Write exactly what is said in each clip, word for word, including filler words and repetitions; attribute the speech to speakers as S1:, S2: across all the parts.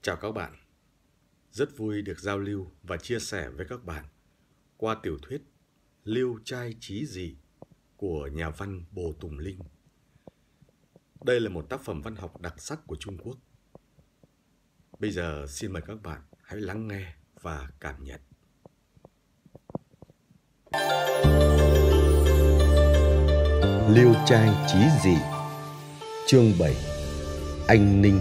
S1: Chào các bạn, rất vui được giao lưu và chia sẻ với các bạn qua tiểu thuyết Liêu trai chí dị của nhà văn Bồ Tùng Linh. Đây là một tác phẩm văn học đặc sắc của Trung Quốc. Bây giờ xin mời các bạn hãy lắng nghe và cảm nhận.
S2: Liêu trai chí dị, chương bảy, Anh Ninh.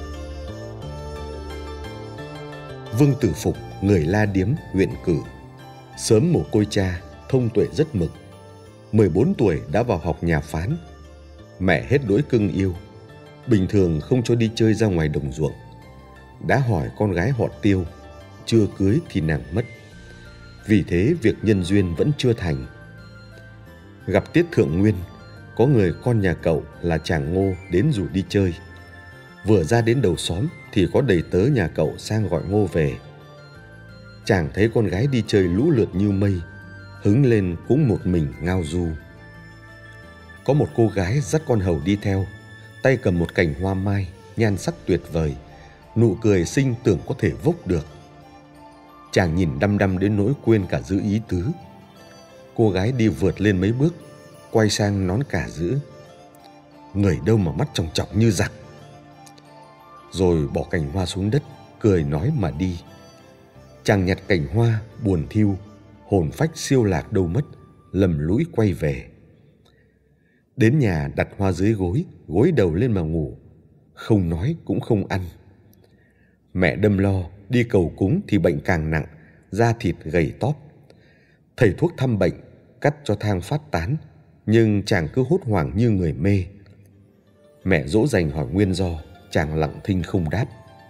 S2: Vương Tử Phục, người La Điếm, huyện Cử, sớm mồ côi cha, thông tuệ rất mực. mười bốn tuổi đã vào học nhà phán. Mẹ hết đuối cưng yêu, bình thường không cho đi chơi ra ngoài đồng ruộng. Đã hỏi con gái họ Tiêu, chưa cưới thì nàng mất. Vì thế việc nhân duyên vẫn chưa thành. Gặp Tiết Thượng Nguyên, có người con nhà cậu là chàng Ngô đến rủ đi chơi. Vừa ra đến đầu xóm thì có đầy tớ nhà cậu sang gọi Ngô về. Chàng thấy con gái đi chơi lũ lượt như mây, hứng lên cũng một mình ngao du. Có một cô gái dắt con hầu đi theo, tay cầm một cành hoa mai, nhan sắc tuyệt vời, nụ cười xinh tưởng có thể vốc được. Chàng nhìn đăm đăm đến nỗi quên cả giữ ý tứ. Cô gái đi vượt lên mấy bước, quay sang nón cả giữ: "Người đâu mà mắt tròng trọc như giặc." Rồi bỏ cành hoa xuống đất, cười nói mà đi. Chàng nhặt cành hoa, buồn thiu, hồn phách siêu lạc đâu mất, lầm lũi quay về. Đến nhà đặt hoa dưới gối, gối đầu lên mà ngủ, không nói cũng không ăn. Mẹ đâm lo, đi cầu cúng thì bệnh càng nặng, da thịt gầy tóp. Thầy thuốc thăm bệnh, cắt cho thang phát tán, nhưng chàng cứ hốt hoảng như người mê. Mẹ dỗ dành hỏi nguyên do, chàng lặng thinh không đáp.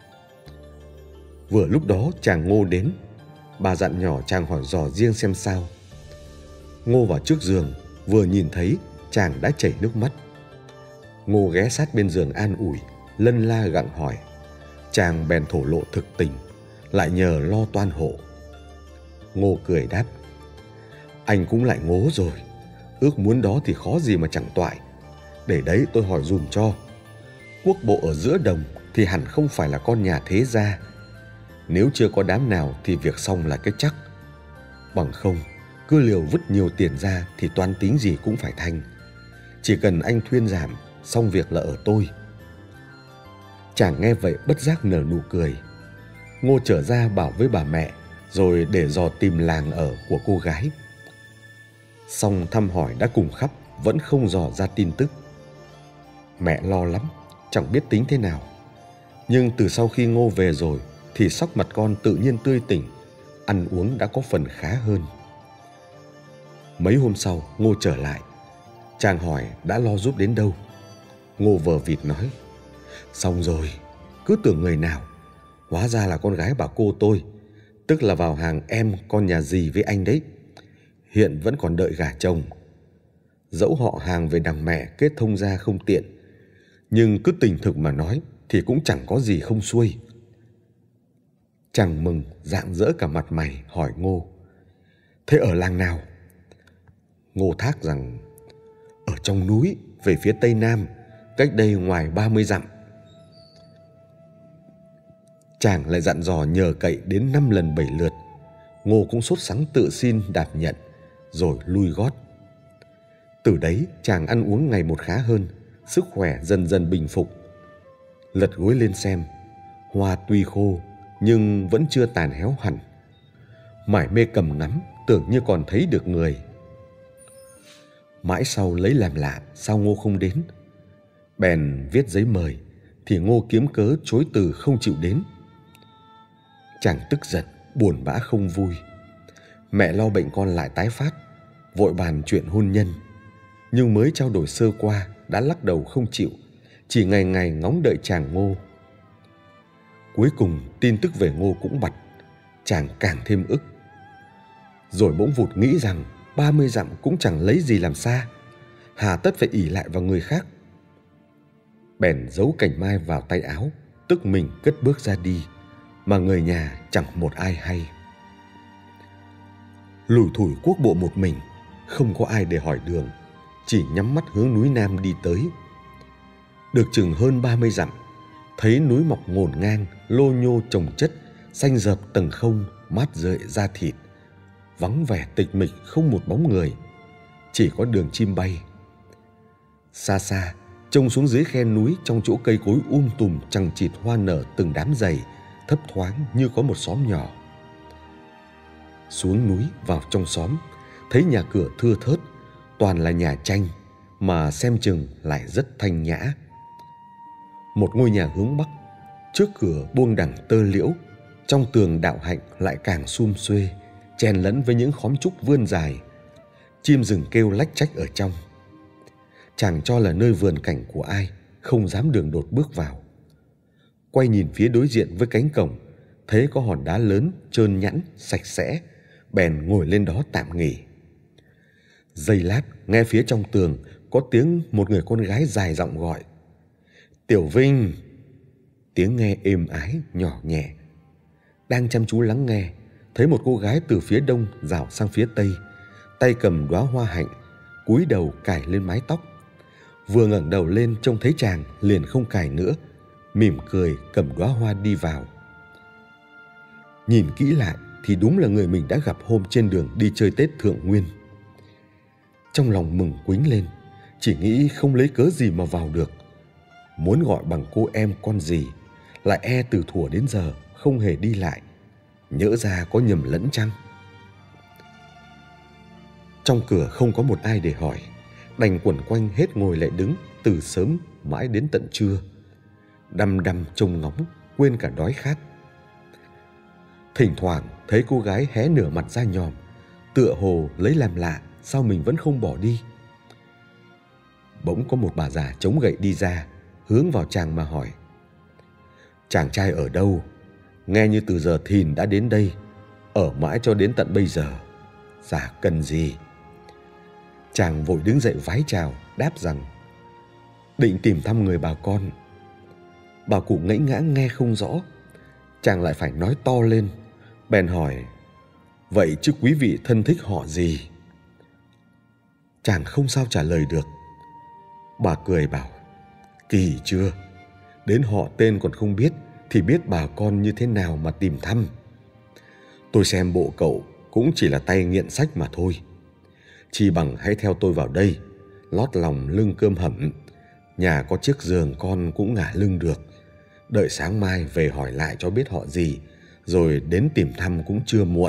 S2: Vừa lúc đó chàng Ngô đến, bà dặn nhỏ chàng hỏi dò riêng xem sao. Ngô vào trước giường, vừa nhìn thấy chàng đã chảy nước mắt. Ngô ghé sát bên giường an ủi, lân la gặng hỏi. Chàng bèn thổ lộ thực tình, lại nhờ lo toan hộ. Ngô cười đáp: "Anh cũng lại ngố rồi, ước muốn đó thì khó gì mà chẳng toại. Để đấy tôi hỏi dùm cho. Quốc bộ ở giữa đồng thì hẳn không phải là con nhà thế gia. Nếu chưa có đám nào thì việc xong là cái chắc. Bằng không, cứ liều vứt nhiều tiền ra thì toán tính gì cũng phải thành. Chỉ cần anh thuyên giảm, xong việc là ở tôi." Chàng nghe vậy bất giác nở nụ cười. Ngô trở ra bảo với bà mẹ, rồi để dò tìm làng ở của cô gái. Xong thăm hỏi đã cùng khắp, vẫn không dò ra tin tức. Mẹ lo lắm, chẳng biết tính thế nào. Nhưng từ sau khi Ngô về rồi thì sắc mặt con tự nhiên tươi tỉnh, ăn uống đã có phần khá hơn. Mấy hôm sau Ngô trở lại. Chàng hỏi đã lo giúp đến đâu. Ngô vờ vịt nói: "Xong rồi, cứ tưởng người nào, hóa ra là con gái bà cô tôi, tức là vào hàng em con nhà dì với anh đấy. Hiện vẫn còn đợi gả chồng. Dẫu họ hàng về đằng mẹ kết thông ra không tiện, nhưng cứ tình thực mà nói thì cũng chẳng có gì không xuôi." Chàng mừng rạng rỡ cả mặt mày, hỏi Ngô: "Thế ở làng nào?" Ngô thác rằng: "Ở trong núi, về phía tây nam, cách đây ngoài ba mươi dặm." Chàng lại dặn dò nhờ cậy đến năm lần bảy lượt. Ngô cũng sốt sắng tự xin đạp nhận, rồi lui gót. Từ đấy chàng ăn uống ngày một khá hơn, sức khỏe dần dần bình phục. Lật gối lên xem, hoa tuy khô nhưng vẫn chưa tàn héo hẳn. Mải mê cầm ngắm, tưởng như còn thấy được người. Mãi sau lấy làm lạ sao Ngô không đến. Bèn viết giấy mời thì Ngô kiếm cớ chối từ không chịu đến. Chàng tức giận, buồn bã không vui. Mẹ lo bệnh con lại tái phát, vội bàn chuyện hôn nhân. Nhưng mới trao đổi sơ qua đã lắc đầu không chịu, chỉ ngày ngày ngóng đợi chàng Ngô. Cuối cùng tin tức về Ngô cũng bặt, chàng càng thêm ức. Rồi bỗng vụt nghĩ rằng ba mươi dặm cũng chẳng lấy gì làm xa, hà tất phải ỷ lại vào người khác. Bèn giấu cành mai vào tay áo, tức mình cất bước ra đi, mà người nhà chẳng một ai hay. Lủi thủi quốc bộ một mình, không có ai để hỏi đường, chỉ nhắm mắt hướng núi Nam đi tới. Được chừng hơn ba mươi dặm, thấy núi mọc ngổn ngang, lô nhô chồng chất, xanh rợp tầng không, mát rượi da thịt. Vắng vẻ tịch mịch, không một bóng người, chỉ có đường chim bay. Xa xa, trông xuống dưới khe núi, trong chỗ cây cối um tùm chằng chịt hoa nở từng đám dày, thấp thoáng như có một xóm nhỏ. Xuống núi vào trong xóm, thấy nhà cửa thưa thớt, toàn là nhà tranh, mà xem chừng lại rất thanh nhã. Một ngôi nhà hướng bắc, trước cửa buông đằng tơ liễu, trong tường đạo hạnh lại càng sum xuê, chen lẫn với những khóm trúc vươn dài. Chim rừng kêu lách trách ở trong. Chàng cho là nơi vườn cảnh của ai, không dám đường đột bước vào. Quay nhìn phía đối diện với cánh cổng, thấy có hòn đá lớn, trơn nhẵn, sạch sẽ, bèn ngồi lên đó tạm nghỉ. Giây lát, nghe phía trong tường có tiếng một người con gái dài giọng gọi: "Tiểu Vinh!" Tiếng nghe êm ái, nhỏ nhẹ. Đang chăm chú lắng nghe, thấy một cô gái từ phía đông dạo sang phía tây, tay cầm đóa hoa hạnh, cúi đầu cài lên mái tóc. Vừa ngẩng đầu lên trông thấy chàng, liền không cài nữa, mỉm cười cầm đóa hoa đi vào. Nhìn kỹ lại thì đúng là người mình đã gặp hôm trên đường đi chơi Tết Thượng Nguyên. Trong lòng mừng quính lên, chỉ nghĩ không lấy cớ gì mà vào được. Muốn gọi bằng cô em con gì, lại e từ thuở đến giờ không hề đi lại, nhỡ ra có nhầm lẫn chăng. Trong cửa không có một ai để hỏi, đành quẩn quanh hết ngồi lại đứng từ sớm mãi đến tận trưa, đăm đăm trông ngóng, quên cả đói khát. Thỉnh thoảng thấy cô gái hé nửa mặt ra nhòm, tựa hồ lấy làm lạ sao mình vẫn không bỏ đi. Bỗng có một bà già chống gậy đi ra, hướng vào chàng mà hỏi: "Chàng trai ở đâu? Nghe như từ giờ thìn đã đến đây, ở mãi cho đến tận bây giờ. Dạ cần gì?" Chàng vội đứng dậy vái chào, đáp rằng: "Định tìm thăm người bà con." Bà cụ ngẫy ngã nghe không rõ, chàng lại phải nói to lên, bèn hỏi: "Vậy chứ quý vị thân thích họ gì?" Chàng không sao trả lời được. Bà cười bảo: "Kỳ chưa, đến họ tên còn không biết thì biết bà con như thế nào mà tìm thăm. Tôi xem bộ cậu cũng chỉ là tay nghiện sách mà thôi. Chỉ bằng hãy theo tôi vào đây, lót lòng lưng cơm hẩm, nhà có chiếc giường con cũng ngả lưng được. Đợi sáng mai về hỏi lại cho biết họ gì, rồi đến tìm thăm cũng chưa muộn."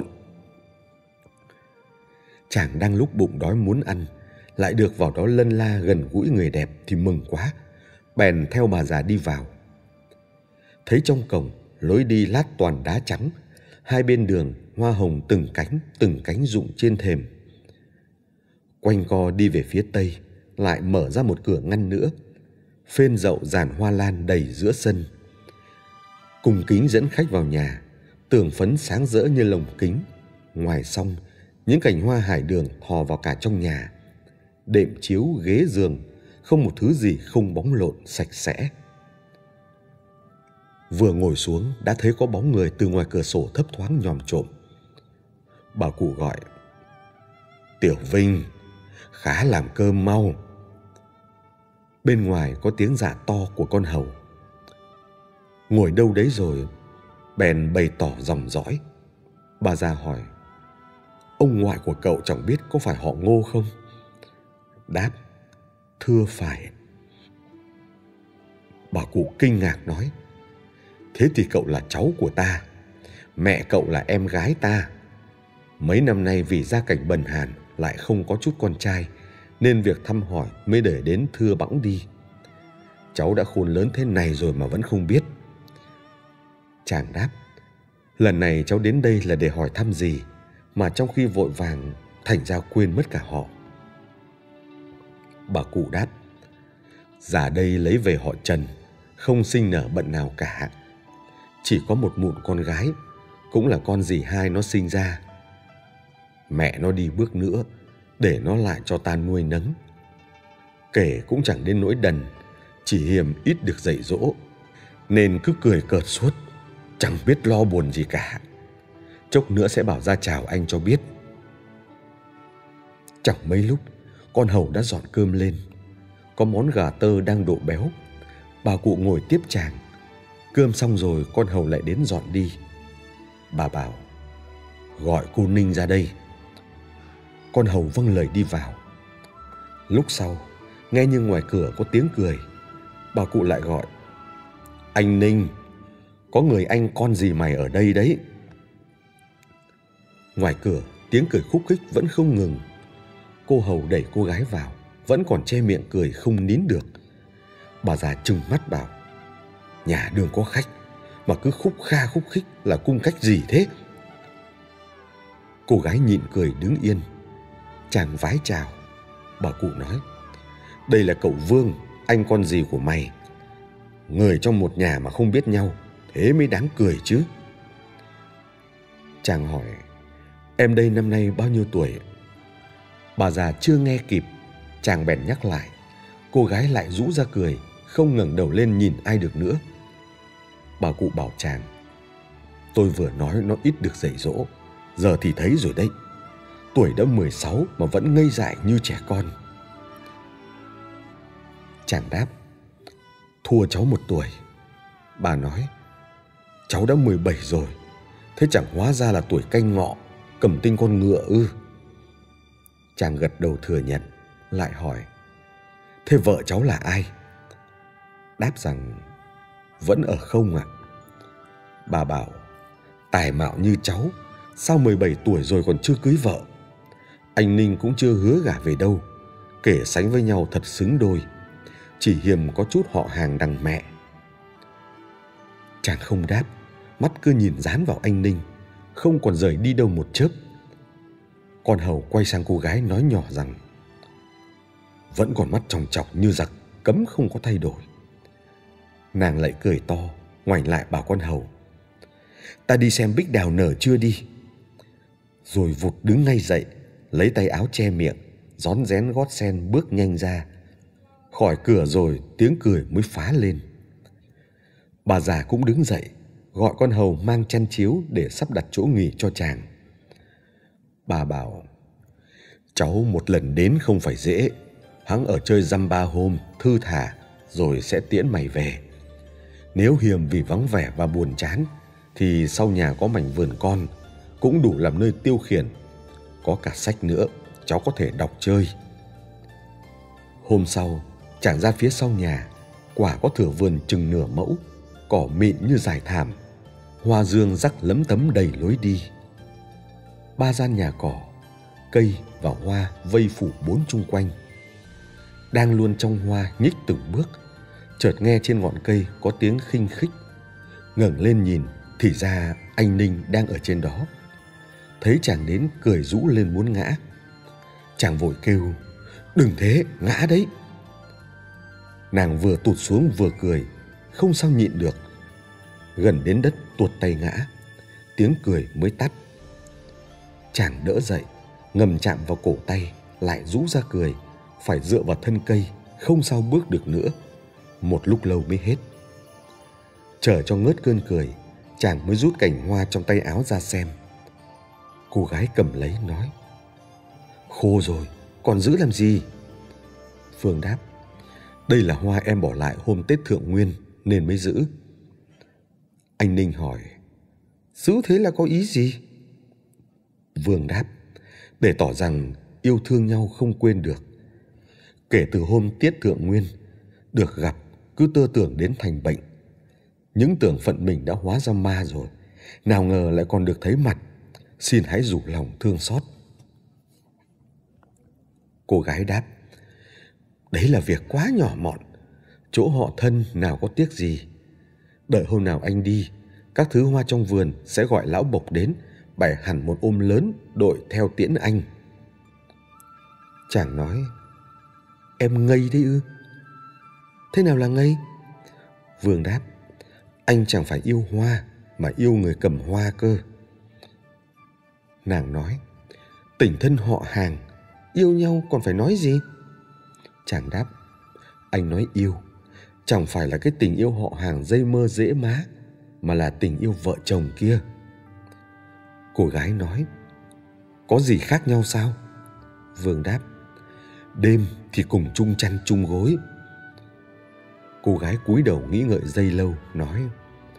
S2: Chàng đang lúc bụng đói muốn ăn, lại được vào đó lân la gần gũi người đẹp thì mừng quá, bèn theo bà già đi vào. Thấy trong cổng lối đi lát toàn đá trắng, hai bên đường hoa hồng từng cánh từng cánh rụng trên thềm. Quanh co đi về phía tây, lại mở ra một cửa ngăn nữa, phên dậu dàn hoa lan đầy giữa sân. Cung kính dẫn khách vào nhà, tường phấn sáng rỡ như lồng kính. Ngoài song, những cành hoa hải đường thò vào cả trong nhà. Đệm chiếu ghế giường, không một thứ gì không bóng lộn sạch sẽ. Vừa ngồi xuống đã thấy có bóng người từ ngoài cửa sổ thấp thoáng nhòm trộm. Bà cụ gọi: "Tiểu Vinh, khá làm cơm mau." Bên ngoài có tiếng dạ to của con hầu. Ngồi đâu đấy rồi, bèn bày tỏ dòng dõi. Bà già hỏi: "Ông ngoại của cậu chẳng biết có phải họ Ngô không?" Đáp: "Thưa phải." Bà cụ kinh ngạc nói: "Thế thì cậu là cháu của ta, mẹ cậu là em gái ta. Mấy năm nay vì gia cảnh bần hàn lại không có chút con trai, nên việc thăm hỏi mới để đến thưa bẵng đi. Cháu đã khôn lớn thế này rồi mà vẫn không biết." Chàng đáp: "Lần này cháu đến đây là để hỏi thăm gì, mà trong khi vội vàng thành ra quên mất cả họ." Bà cụ đáp: "Già đây lấy về họ Trần, không sinh nở bận nào cả. Chỉ có một mụn con gái, cũng là con dì hai nó sinh ra. Mẹ nó đi bước nữa, để nó lại cho ta nuôi nấng. Kể cũng chẳng đến nỗi đần, chỉ hiềm ít được dạy dỗ, nên cứ cười cợt suốt, chẳng biết lo buồn gì cả. Chốc nữa sẽ bảo ra chào anh cho biết." Chẳng mấy lúc, con hầu đã dọn cơm lên. Có món gà tơ đang độ béo. Bà cụ ngồi tiếp chàng, Cơm xong rồi con hầu lại đến dọn đi. Bà bảo: gọi cô Ninh ra đây. Con hầu vâng lời đi vào. Lúc sau, nghe như ngoài cửa có tiếng cười, bà cụ lại gọi: anh Ninh, có người anh con gì mày ở đây đấy. Ngoài cửa tiếng cười khúc khích vẫn không ngừng. Cô hầu đẩy cô gái vào, vẫn còn che miệng cười không nín được. Bà già trừng mắt bảo: nhà đường có khách mà cứ khúc kha khúc khích là cung cách gì thế? Cô gái nhịn cười đứng yên. Chàng vái chào. Bà cụ nói: đây là cậu Vương, anh con gì của mày. Người trong một nhà mà không biết nhau, thế mới đáng cười chứ. Chàng hỏi: em đây năm nay bao nhiêu tuổi? Bà già chưa nghe kịp, chàng bèn nhắc lại. Cô gái lại rũ ra cười, không ngẩng đầu lên nhìn ai được nữa. Bà cụ bảo chàng: tôi vừa nói nó ít được dạy dỗ, giờ thì thấy rồi đấy. Tuổi đã mười sáu mà vẫn ngây dại như trẻ con. Chàng đáp: thua cháu một tuổi. Bà nói: cháu đã mười bảy rồi, thế chẳng hóa ra là tuổi canh ngọ, cầm tinh con ngựa ư? Chàng gật đầu thừa nhận, lại hỏi: thế vợ cháu là ai? Đáp rằng: vẫn ở không ạ. Bà bảo: tài mạo như cháu, sao mười bảy tuổi rồi còn chưa cưới vợ? Anh Ninh cũng chưa hứa gả về đâu, kể sánh với nhau thật xứng đôi, chỉ hiềm có chút họ hàng đằng mẹ. Chàng không đáp, mắt cứ nhìn dán vào anh Ninh, không còn rời đi đâu một chớp. Con hầu quay sang cô gái nói nhỏ rằng: vẫn còn mắt tròng trọc như giặc, cấm không có thay đổi. Nàng lại cười to, ngoảnh lại bảo con hầu: ta đi xem bích đào nở chưa đi. Rồi vụt đứng ngay dậy, lấy tay áo che miệng, rón rén gót sen bước nhanh ra. Khỏi cửa rồi tiếng cười mới phá lên. Bà già cũng đứng dậy, gọi con hầu mang chăn chiếu để sắp đặt chỗ nghỉ cho chàng. Bà bảo: cháu một lần đến không phải dễ, hắn ở chơi dăm ba hôm thư thả rồi sẽ tiễn mày về. Nếu hiềm vì vắng vẻ và buồn chán thì sau nhà có mảnh vườn con, cũng đủ làm nơi tiêu khiển. Có cả sách nữa, cháu có thể đọc chơi. Hôm sau, chàng ra phía sau nhà, quả có thửa vườn chừng nửa mẫu, cỏ mịn như dải thảm, hoa dương rắc lấm tấm đầy lối đi. Ba gian nhà cỏ, cây và hoa vây phủ bốn chung quanh. Đang luôn trong hoa nhích từng bước, chợt nghe trên ngọn cây có tiếng khinh khích. Ngẩng lên nhìn thì ra anh Ninh đang ở trên đó. Thấy chàng đến cười rũ lên muốn ngã. Chàng vội kêu: đừng thế, ngã đấy. Nàng vừa tụt xuống vừa cười, không sao nhịn được. Gần đến đất tuột tay ngã, tiếng cười mới tắt. Chàng đỡ dậy, ngầm chạm vào cổ tay, lại rũ ra cười, phải dựa vào thân cây, không sao bước được nữa. Một lúc lâu mới hết. Chờ cho ngớt cơn cười, chàng mới rút cành hoa trong tay áo ra xem. Cô gái cầm lấy nói: khô rồi, còn giữ làm gì? Phương đáp: đây là hoa em bỏ lại hôm Tết Thượng Nguyên nên mới giữ. Anh Ninh hỏi: giữ thế là có ý gì? Vương đáp: để tỏ rằng yêu thương nhau không quên được. Kể từ hôm Tiết Thượng Nguyên, được gặp cứ tơ tưởng đến thành bệnh. Những tưởng phận mình đã hóa ra ma rồi, nào ngờ lại còn được thấy mặt. Xin hãy rủ lòng thương xót. Cô gái đáp: đấy là việc quá nhỏ mọn, chỗ họ thân nào có tiếc gì. Đợi hôm nào anh đi, các thứ hoa trong vườn sẽ gọi lão Bộc đến, bày hẳn một ôm lớn đội theo tiễn anh. Chàng nói: em ngây đấy ư? Thế nào là ngây? Vương đáp: anh chẳng phải yêu hoa, mà yêu người cầm hoa cơ. Nàng nói: tình thân họ hàng, yêu nhau còn phải nói gì? Chàng đáp: anh nói yêu, chẳng phải là cái tình yêu họ hàng dây mơ dễ má, mà là tình yêu vợ chồng kia. Cô gái nói: có gì khác nhau sao? Vương đáp: đêm thì cùng chung chăn chung gối. Cô gái cúi đầu nghĩ ngợi giây lâu, nói: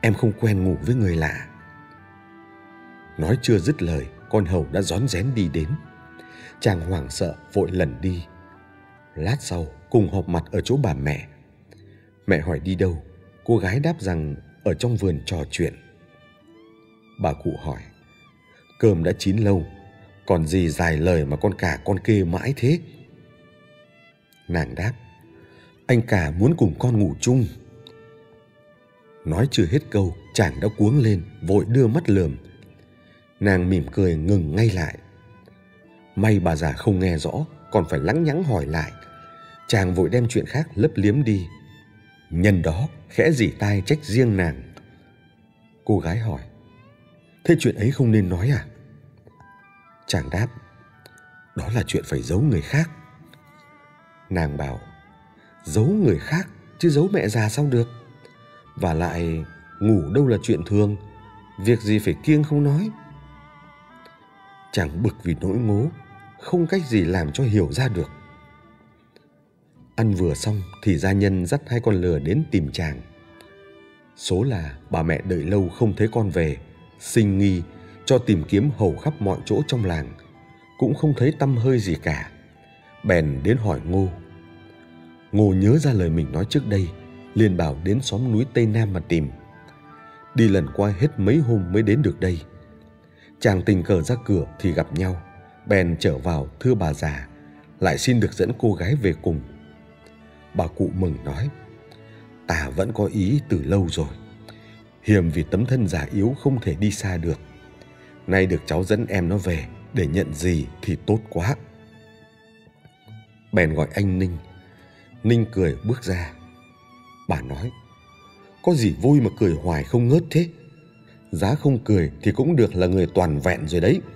S2: em không quen ngủ với người lạ. Nói chưa dứt lời, con hầu đã rón rén đi đến. Chàng hoảng sợ vội lẩn đi. Lát sau cùng họp mặt ở chỗ bà mẹ. Mẹ hỏi đi đâu, cô gái đáp rằng ở trong vườn trò chuyện. Bà cụ hỏi: cơm đã chín lâu, còn gì dài lời mà con cả con kê mãi thế? Nàng đáp: anh cả muốn cùng con ngủ chung. Nói chưa hết câu, chàng đã cuống lên vội đưa mắt lườm. Nàng mỉm cười ngừng ngay lại. May bà già không nghe rõ, còn phải lắng nhắng hỏi lại. Chàng vội đem chuyện khác lấp liếm đi. Nhân đó khẽ rỉ tai trách riêng nàng. Cô gái hỏi: thế chuyện ấy không nên nói à? Chàng đáp: đó là chuyện phải giấu người khác. Nàng bảo: giấu người khác chứ giấu mẹ già sao được? Và lại ngủ đâu là chuyện thường, việc gì phải kiêng không nói. Chàng bực vì nỗi ngố, không cách gì làm cho hiểu ra được. Ăn vừa xong thì gia nhân dắt hai con lừa đến tìm chàng. Số là bà mẹ đợi lâu không thấy con về, sinh nghi cho tìm kiếm hầu khắp mọi chỗ trong làng, cũng không thấy tăm hơi gì cả. Bèn đến hỏi Ngô. Ngô nhớ ra lời mình nói trước đây, liền bảo đến xóm núi Tây Nam mà tìm. Đi lần qua hết mấy hôm mới đến được đây. Chàng tình cờ ra cửa thì gặp nhau, bèn trở vào thưa bà già, lại xin được dẫn cô gái về cùng. Bà cụ mừng nói: ta vẫn có ý từ lâu rồi, hiềm vì tấm thân già yếu không thể đi xa được. Nay được cháu dẫn em nó về để nhận gì thì tốt quá. Bèn gọi anh Ninh. Ninh cười bước ra. Bà nói: có gì vui mà cười hoài không ngớt thế? Giá không cười thì cũng được là người toàn vẹn rồi đấy.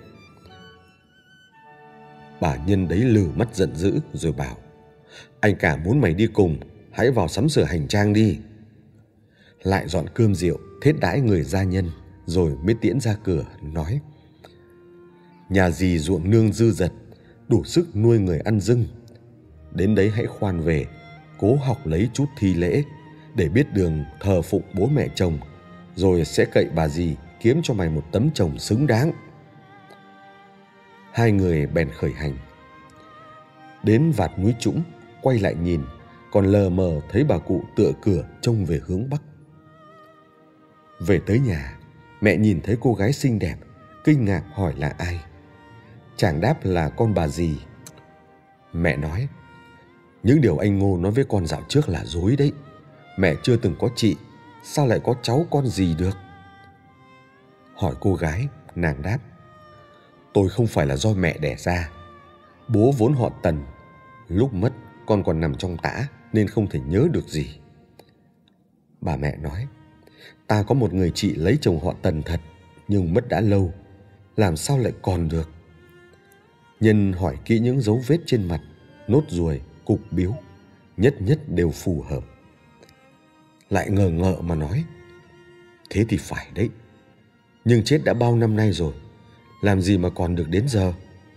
S2: Bà nhân đấy lừ mắt giận dữ rồi bảo: anh cả muốn mày đi cùng, hãy vào sắm sửa hành trang đi. Lại dọn cơm rượu thết đãi người gia nhân, rồi mới tiễn ra cửa nói: nhà dì ruộng nương dư dật, đủ sức nuôi người ăn dưng. Đến đấy hãy khoan về, cố học lấy chút thi lễ, để biết đường thờ phụng bố mẹ chồng, rồi sẽ cậy bà dì kiếm cho mày một tấm chồng xứng đáng. Hai người bèn khởi hành. Đến vạt núi trũng, quay lại nhìn, còn lờ mờ thấy bà cụ tựa cửa trông về hướng bắc. Về tới nhà, mẹ nhìn thấy cô gái xinh đẹp, kinh ngạc hỏi là ai. Chàng đáp là con bà dì. Mẹ nói: những điều anh Ngô nói với con dạo trước là dối đấy. Mẹ chưa từng có chị, sao lại có cháu con gì được? Hỏi cô gái, nàng đáp: tôi không phải là do mẹ đẻ ra. Bố vốn họ Tần, lúc mất con còn nằm trong tã nên không thể nhớ được gì. Bà mẹ nói: ta có một người chị lấy chồng họ Tần thật, nhưng mất đã lâu, làm sao lại còn được? Nhân hỏi kỹ những dấu vết trên mặt, nốt ruồi, cục biếu, nhất nhất đều phù hợp. Lại ngờ ngợ mà nói: thế thì phải đấy, nhưng chết đã bao năm nay rồi, làm gì mà còn được đến giờ?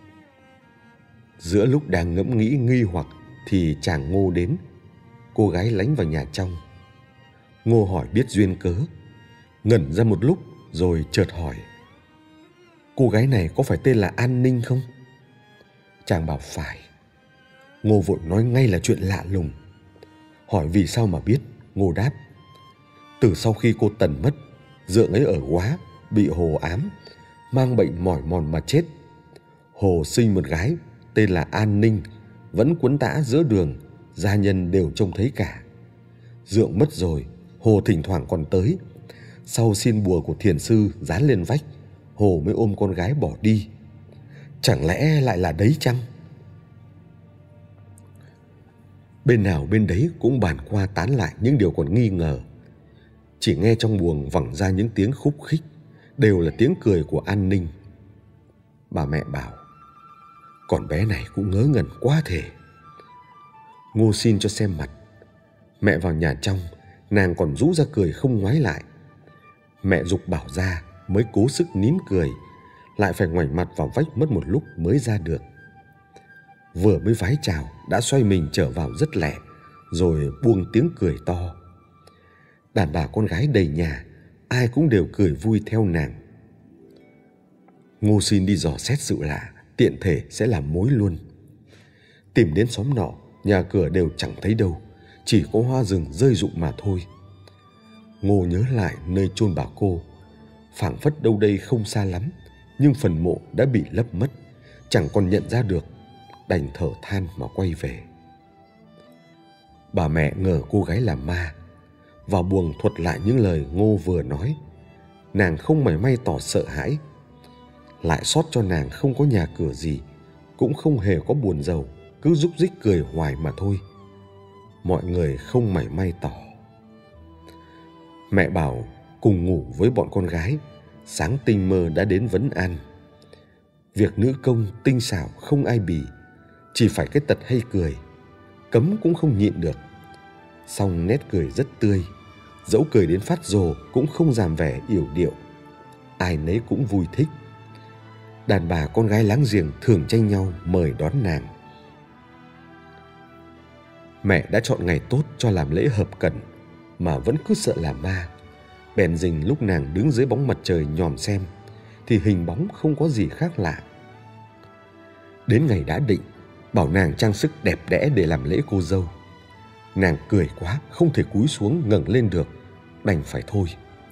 S2: Giữa lúc đang ngẫm nghĩ nghi hoặc thì chàng Ngô đến. Cô gái lánh vào nhà trong. Ngô hỏi biết duyên cớ, ngẩn ra một lúc rồi chợt hỏi: cô gái này có phải tên là An Ninh không? Chàng bảo phải. Ngô vội nói ngay là chuyện lạ lùng. Hỏi vì sao mà biết, Ngô đáp: từ sau khi cô Tần mất, dượng ấy ở Góa, bị Hồ ám, mang bệnh mỏi mòn mà chết. Hồ sinh một gái tên là An Ninh, vẫn quấn tã giữa đường, gia nhân đều trông thấy cả. Dượng mất rồi, Hồ thỉnh thoảng còn tới. Sau xin bùa của thiền sư dán lên vách, Hồ mới ôm con gái bỏ đi. Chẳng lẽ lại là đấy chăng? Bên nào bên đấy cũng bàn qua tán lại những điều còn nghi ngờ. Chỉ nghe trong buồng vẳng ra những tiếng khúc khích, đều là tiếng cười của An Ninh. Bà mẹ bảo: con bé này cũng ngớ ngẩn quá thể. Ngô xin cho xem mặt. Mẹ vào nhà trong, nàng còn rũ ra cười không ngoái lại. Mẹ giục bảo ra mới cố sức nín cười, lại phải ngoảnh mặt vào vách mất một lúc mới ra được. Vừa mới vái chào đã xoay mình trở vào rất lẹ, rồi buông tiếng cười to. Đàn bà con gái đầy nhà, ai cũng đều cười vui theo nàng. Ngô xin đi dò xét sự lạ, tiện thể sẽ làm mối luôn. Tìm đến xóm nọ, nhà cửa đều chẳng thấy đâu, chỉ có hoa rừng rơi rụng mà thôi. Ngô nhớ lại nơi chôn bà cô, phảng phất đâu đây không xa lắm, nhưng phần mộ đã bị lấp mất, chẳng còn nhận ra được, đành thở than mà quay về. Bà mẹ ngờ cô gái là ma, vào buồng thuật lại những lời Ngô vừa nói. Nàng không mảy may tỏ sợ hãi, lại sót cho nàng không có nhà cửa gì, cũng không hề có buồn rầu, cứ rúc rích cười hoài mà thôi. Mọi người không mảy may tỏ. Mẹ bảo cùng ngủ với bọn con gái, sáng tinh mơ đã đến vấn an. Việc nữ công tinh xảo không ai bì, chỉ phải cái tật hay cười, cấm cũng không nhịn được. Song nét cười rất tươi, dẫu cười đến phát rồ cũng không giảm vẻ yểu điệu. Ai nấy cũng vui thích. Đàn bà con gái láng giềng thường tranh nhau mời đón nàng. Mẹ đã chọn ngày tốt cho làm lễ hợp cẩn, mà vẫn cứ sợ là ma. Bèn dình lúc nàng đứng dưới bóng mặt trời nhòm xem, thì hình bóng không có gì khác lạ. Đến ngày đã định, bảo nàng trang sức đẹp đẽ để làm lễ cô dâu. Nàng cười quá, không thể cúi xuống ngẩng lên được, đành phải thôi.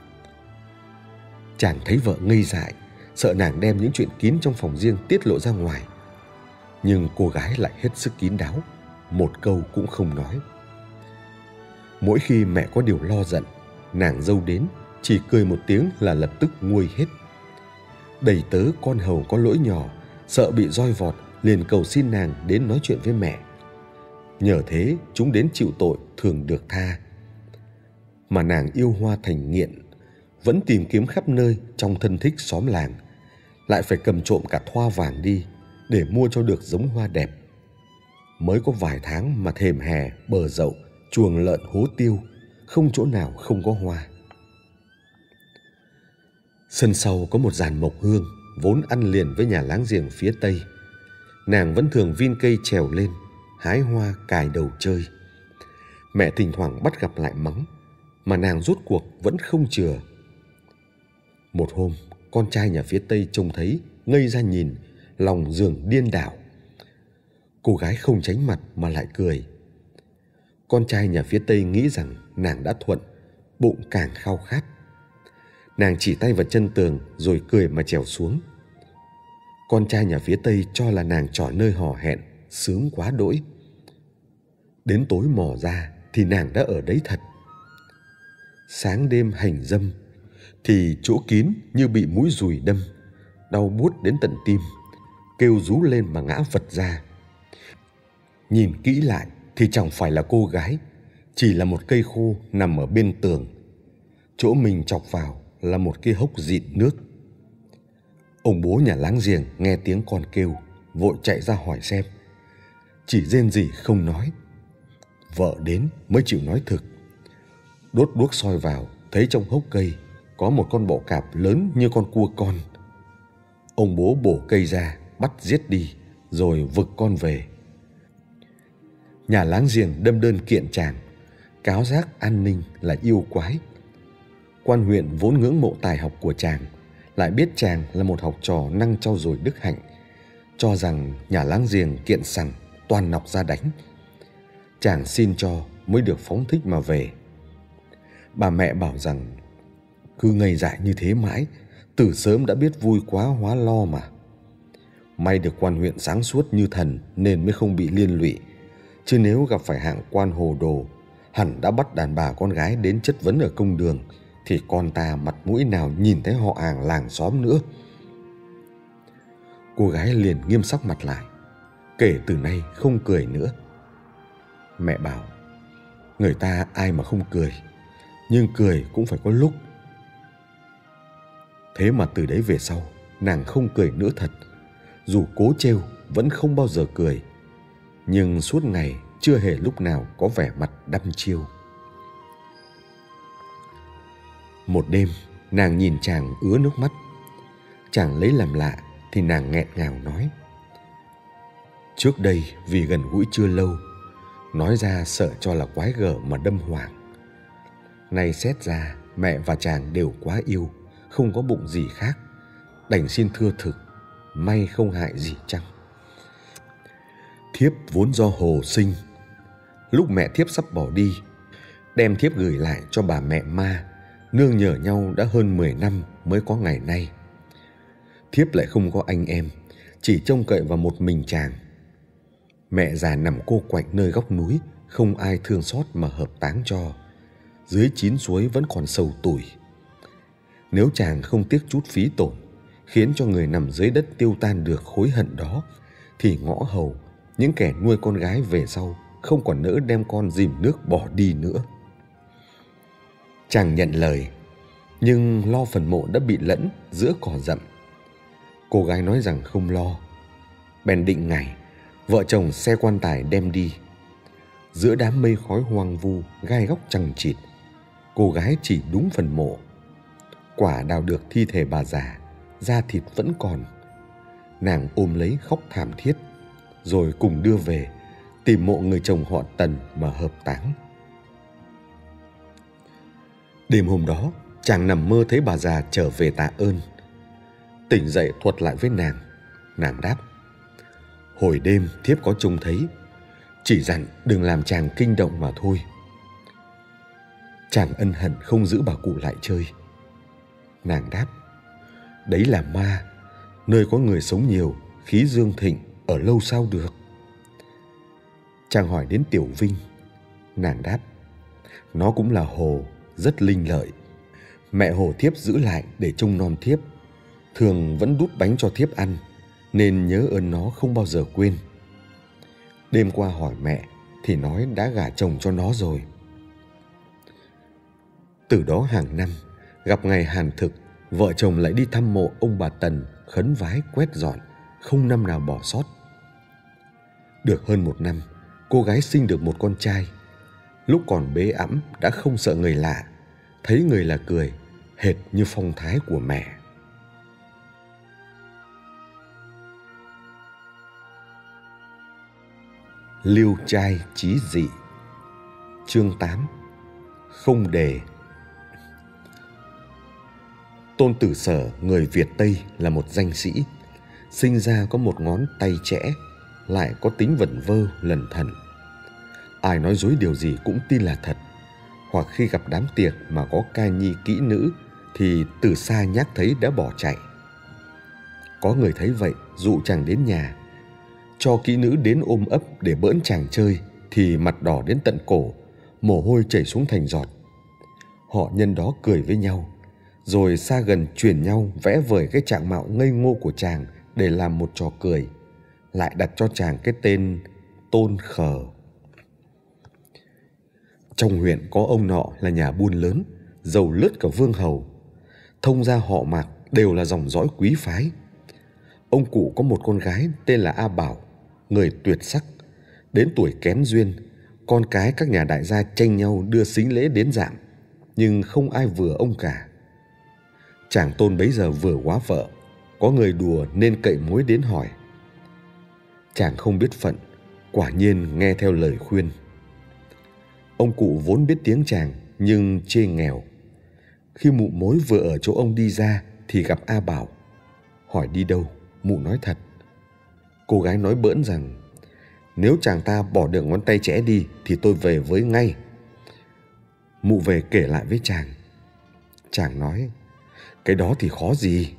S2: Chàng thấy vợ ngây dại, sợ nàng đem những chuyện kín trong phòng riêng tiết lộ ra ngoài. Nhưng cô gái lại hết sức kín đáo, một câu cũng không nói. Mỗi khi mẹ có điều lo giận, nàng dâu đến, chỉ cười một tiếng là lập tức nguôi hết. Đầy tớ con hầu có lỗi nhỏ, sợ bị roi vọt, liền cầu xin nàng đến nói chuyện với mẹ. Nhờ thế chúng đến chịu tội thường được tha. Mà nàng yêu hoa thành nghiện, vẫn tìm kiếm khắp nơi trong thân thích xóm làng, lại phải cầm trộm cả thoa vàng đi để mua cho được giống hoa đẹp. Mới có vài tháng mà thềm hè, bờ dậu, chuồng lợn hố tiêu, không chỗ nào không có hoa. Sân sau có một giàn mộc hương, vốn ăn liền với nhà láng giềng phía tây. Nàng vẫn thường vin cây trèo lên, hái hoa cài đầu chơi. Mẹ thỉnh thoảng bắt gặp lại mắng, mà nàng rốt cuộc vẫn không chừa. Một hôm, con trai nhà phía tây trông thấy, ngây ra nhìn, lòng dường điên đảo. Cô gái không tránh mặt mà lại cười. Con trai nhà phía tây nghĩ rằng nàng đã thuận, bụng càng khao khát. Nàng chỉ tay vào chân tường rồi cười mà trèo xuống. Con trai nhà phía tây cho là nàng chọn nơi hò hẹn, sướng quá đỗi. Đến tối mò ra thì nàng đã ở đấy thật. Sáng đêm hành dâm thì chỗ kín như bị mũi dùi đâm, đau buốt đến tận tim, kêu rú lên mà ngã vật ra. Nhìn kỹ lại thì chẳng phải là cô gái, chỉ là một cây khô nằm ở bên tường. Chỗ mình chọc vào là một cái hốc dịn nước. Ông bố nhà láng giềng nghe tiếng con kêu, vội chạy ra hỏi xem. Chỉ rên rỉ không nói. Vợ đến mới chịu nói thực. Đốt đuốc soi vào, thấy trong hốc cây có một con bọ cạp lớn như con cua con. Ông bố bổ cây ra, bắt giết đi, rồi vực con về. Nhà láng giềng đâm đơn kiện chàng, cáo giác an ninh là yêu quái. Quan huyện vốn ngưỡng mộ tài học của chàng, lại biết chàng là một học trò năng trau dồi đức hạnh, cho rằng nhà láng giềng kiện sằng toàn nọc ra đánh. Chàng xin cho mới được phóng thích mà về. Bà mẹ bảo rằng cứ ngây dại như thế mãi, từ sớm đã biết vui quá hóa lo mà. May được quan huyện sáng suốt như thần nên mới không bị liên lụy, chứ nếu gặp phải hạng quan hồ đồ, hẳn đã bắt đàn bà con gái đến chất vấn ở công đường, thì con ta mặt mũi nào nhìn thấy họ hàng làng xóm nữa. Cô gái liền nghiêm sắc mặt lại, kể từ nay không cười nữa. Mẹ bảo, người ta ai mà không cười, nhưng cười cũng phải có lúc. Thế mà từ đấy về sau, nàng không cười nữa thật. Dù cố trêu vẫn không bao giờ cười, nhưng suốt ngày chưa hề lúc nào có vẻ mặt đăm chiêu. Một đêm, nàng nhìn chàng ứa nước mắt. Chàng lấy làm lạ thì nàng nghẹn ngào nói. Trước đây vì gần gũi chưa lâu, nói ra sợ cho là quái gở mà đâm hoàng. Nay xét ra mẹ và chàng đều quá yêu, không có bụng gì khác. Đành xin thưa thực, may không hại gì chăng? Thiếp vốn do Hồ sinh. Lúc mẹ thiếp sắp bỏ đi, đem thiếp gửi lại cho bà mẹ Ma, nương nhờ nhau đã hơn mười năm mới có ngày nay. Thiếp lại không có anh em, chỉ trông cậy vào một mình chàng. Mẹ già nằm cô quạnh nơi góc núi, không ai thương xót mà hợp táng cho. Dưới chín suối vẫn còn sầu tủi. Nếu chàng không tiếc chút phí tổn, khiến cho người nằm dưới đất tiêu tan được khối hận đó, thì ngõ hầu, những kẻ nuôi con gái về sau không còn nỡ đem con dìm nước bỏ đi nữa. Chàng nhận lời, nhưng lo phần mộ đã bị lẫn giữa cỏ rậm. Cô gái nói rằng không lo. Bèn định ngày, vợ chồng xe quan tài đem đi. Giữa đám mây khói hoang vu, gai góc chằng chịt, cô gái chỉ đúng phần mộ. Quả đào được thi thể bà già, da thịt vẫn còn. Nàng ôm lấy khóc thảm thiết, rồi cùng đưa về tìm mộ người chồng họ Tần mà hợp táng. Đêm hôm đó, chàng nằm mơ thấy bà già trở về tạ ơn. Tỉnh dậy thuật lại với nàng. Nàng đáp: hồi đêm thiếp có trông thấy, chỉ dặn đừng làm chàng kinh động mà thôi. Chàng ân hận không giữ bà cụ lại chơi. Nàng đáp: đấy là ma, nơi có người sống nhiều, khí dương thịnh, ở lâu sao được. Chàng hỏi đến Tiểu Vinh. Nàng đáp: nó cũng là hồ, rất linh lợi. Mẹ hồ thiếp giữ lại để trông nom thiếp, thường vẫn đút bánh cho thiếp ăn, nên nhớ ơn nó không bao giờ quên. Đêm qua hỏi mẹ thì nói đã gả chồng cho nó rồi. Từ đó hàng năm, gặp ngày hàn thực, vợ chồng lại đi thăm mộ ông bà Tần, khấn vái quét dọn, không năm nào bỏ sót. Được hơn một năm, cô gái sinh được một con trai. Lúc còn bế ẵm đã không sợ người lạ, thấy người là cười, hệt như phong thái của mẹ. Liêu trai chí dị. Chương tám. Không đề. Tôn Tử Sở, người Việt Tây, là một danh sĩ. Sinh ra có một ngón tay trẽ, lại có tính vẩn vơ lần thần. Ai nói dối điều gì cũng tin là thật. Hoặc khi gặp đám tiệc mà có ca nhi kỹ nữ thì từ xa nhác thấy đã bỏ chạy. Có người thấy vậy dụ chàng đến nhà, cho kỹ nữ đến ôm ấp để bỡn chàng chơi, thì mặt đỏ đến tận cổ, mồ hôi chảy xuống thành giọt. Họ nhân đó cười với nhau, rồi xa gần truyền nhau vẽ vời cái trạng mạo ngây ngô của chàng để làm một trò cười, lại đặt cho chàng cái tên Tôn Khờ. Trong huyện có ông nọ là nhà buôn lớn, giàu lướt cả vương hầu. Thông gia họ Mạc đều là dòng dõi quý phái. Ông cụ có một con gái tên là A Bảo, người tuyệt sắc. Đến tuổi kén duyên, con cái các nhà đại gia tranh nhau đưa sính lễ đến dạm, nhưng không ai vừa ông cả. Chàng Tôn bấy giờ vừa quá vợ, có người đùa nên cậy mối đến hỏi. Chàng không biết phận, quả nhiên nghe theo lời khuyên. Ông cụ vốn biết tiếng chàng nhưng chê nghèo. Khi mụ mối vừa ở chỗ ông đi ra thì gặp A Bảo. Hỏi đi đâu, mụ nói thật. Cô gái nói bỡn rằng nếu chàng ta bỏ được ngón tay trẽ đi thì tôi về với ngay. Mụ về kể lại với chàng. Chàng nói: cái đó thì khó gì.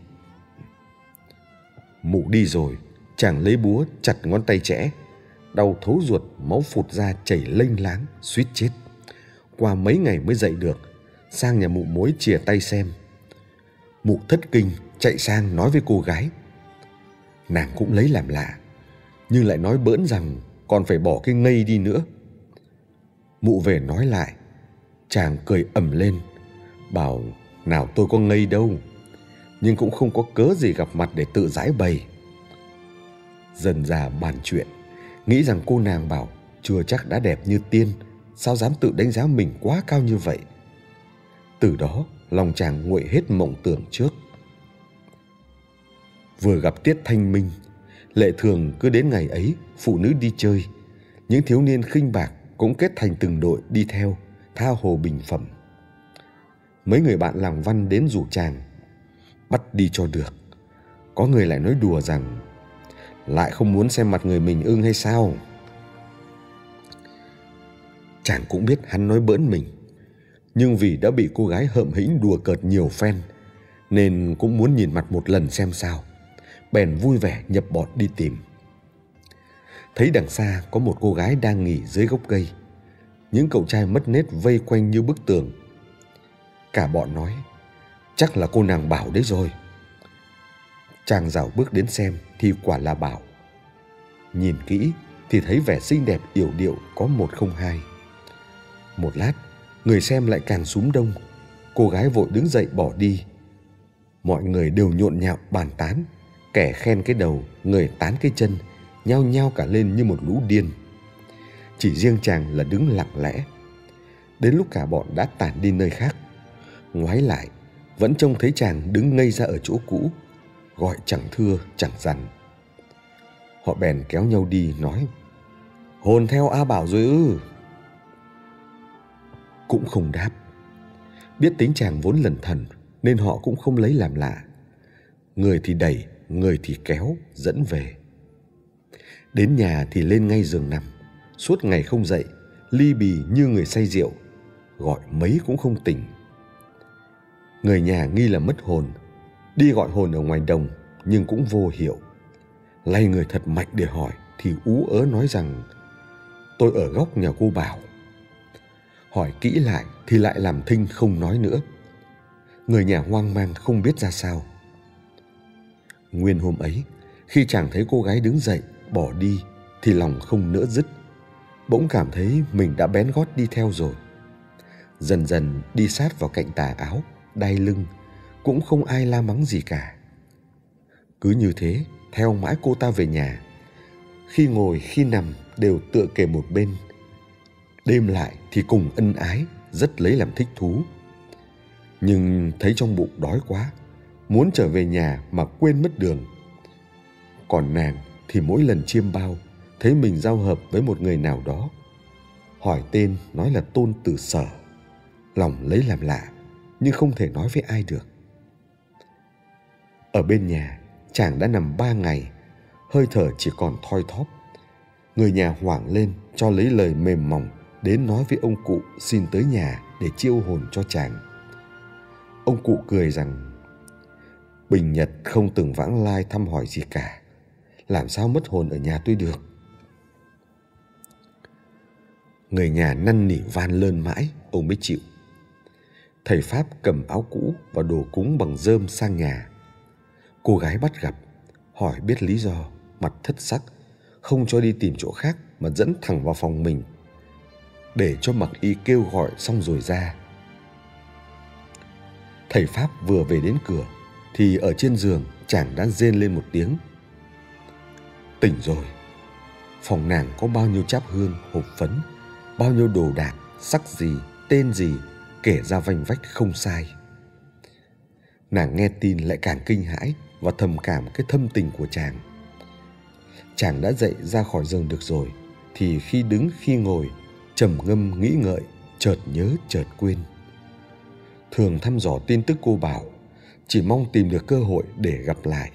S2: Mụ đi rồi, chàng lấy búa chặt ngón tay trẽ, đau thấu ruột, máu phụt ra chảy lênh láng, suýt chết. Qua mấy ngày mới dậy được, sang nhà mụ mối chìa tay xem. Mụ thất kinh chạy sang nói với cô gái. Nàng cũng lấy làm lạ, nhưng lại nói bỡn rằng còn phải bỏ cái ngây đi nữa. Mụ về nói lại, chàng cười ầm lên, bảo nào tôi có ngây đâu, nhưng cũng không có cớ gì gặp mặt để tự giải bày. Dần dà bàn chuyện, nghĩ rằng cô nàng bảo chưa chắc đã đẹp như tiên, sao dám tự đánh giá mình quá cao như vậy. Từ đó lòng chàng nguội hết mộng tưởng trước. Vừa gặp tiết thanh minh, lệ thường cứ đến ngày ấy phụ nữ đi chơi, những thiếu niên khinh bạc cũng kết thành từng đội đi theo tha hồ bình phẩm. Mấy người bạn làng Văn đến rủ chàng bắt đi cho được. Có người lại nói đùa rằng lại không muốn xem mặt người mình ưng hay sao. Chàng cũng biết hắn nói bỡn mình, nhưng vì đã bị cô gái hợm hĩnh đùa cợt nhiều phen nên cũng muốn nhìn mặt một lần xem sao, bèn vui vẻ nhập bọn đi tìm. Thấy đằng xa có một cô gái đang nghỉ dưới gốc cây. Những cậu trai mất nết vây quanh như bức tường. Cả bọn nói chắc là cô nàng Bảo đấy rồi. Chàng dạo bước đến xem thì quả là Bảo. Nhìn kỹ thì thấy vẻ xinh đẹp yểu điệu có một không hai. Một lát người xem lại càng súm đông. Cô gái vội đứng dậy bỏ đi. Mọi người đều nhộn nhạo bàn tán, kẻ khen cái đầu, người tán cái chân, nhao nhao cả lên như một lũ điên. Chỉ riêng chàng là đứng lặng lẽ. Đến lúc cả bọn đã tản đi nơi khác, ngoái lại vẫn trông thấy chàng đứng ngây ra ở chỗ cũ, gọi chẳng thưa chẳng dằn. Họ bèn kéo nhau đi nói: hồn theo A Bảo rồi ư? Cũng không đáp. Biết tính chàng vốn lẩn thẩn nên họ cũng không lấy làm lạ. Người thì đẩy, người thì kéo dẫn về. Đến nhà thì lên ngay giường nằm, suốt ngày không dậy, li bì như người say rượu, gọi mấy cũng không tỉnh. Người nhà nghi là mất hồn, đi gọi hồn ở ngoài đồng nhưng cũng vô hiệu. Lay người thật mạnh để hỏi thì ú ớ nói rằng tôi ở góc nhà cô Bảo. Hỏi kỹ lại thì lại làm thinh không nói nữa. Người nhà hoang mang không biết ra sao. Nguyên hôm ấy, khi chàng thấy cô gái đứng dậy bỏ đi thì lòng không nỡ dứt. Bỗng cảm thấy mình đã bén gót đi theo rồi. Dần dần đi sát vào cạnh tà áo, đai lưng, cũng không ai la mắng gì cả. Cứ như thế theo mãi cô ta về nhà. Khi ngồi khi nằm đều tựa kề một bên. Đêm lại thì cùng ân ái, rất lấy làm thích thú. Nhưng thấy trong bụng đói quá, muốn trở về nhà mà quên mất đường. Còn nàng thì mỗi lần chiêm bao thấy mình giao hợp với một người nào đó, hỏi tên nói là Tôn Tử Sở. Lòng lấy làm lạ nhưng không thể nói với ai được. Ở bên nhà chàng đã nằm ba ngày, hơi thở chỉ còn thoi thóp. Người nhà hoảng lên cho lấy lời mềm mỏng đến nói với ông cụ xin tới nhà để chiêu hồn cho chàng. Ông cụ cười rằng Bình Nhật không từng vãng lai thăm hỏi gì cả, làm sao mất hồn ở nhà tôi được. Người nhà năn nỉ van lơn mãi, ông mới chịu. Thầy Pháp cầm áo cũ và đồ cúng bằng rơm sang nhà. Cô gái bắt gặp, hỏi biết lý do, mặt thất sắc, không cho đi tìm chỗ khác mà dẫn thẳng vào phòng mình, để cho mặc y kêu gọi xong rồi ra. Thầy Pháp vừa về đến cửa thì ở trên giường chàng đã rên lên một tiếng. Tỉnh rồi. Phòng nàng có bao nhiêu cháp hương, hộp phấn, bao nhiêu đồ đạc, sắc gì, tên gì, kể ra vanh vách không sai. Nàng nghe tin lại càng kinh hãi và thầm cảm cái thâm tình của chàng. Chàng đã dậy ra khỏi giường được rồi thì khi đứng khi ngồi, trầm ngâm nghĩ ngợi, chợt nhớ chợt quên. Thường thăm dò tin tức cô Bảo, chỉ mong tìm được cơ hội để gặp lại.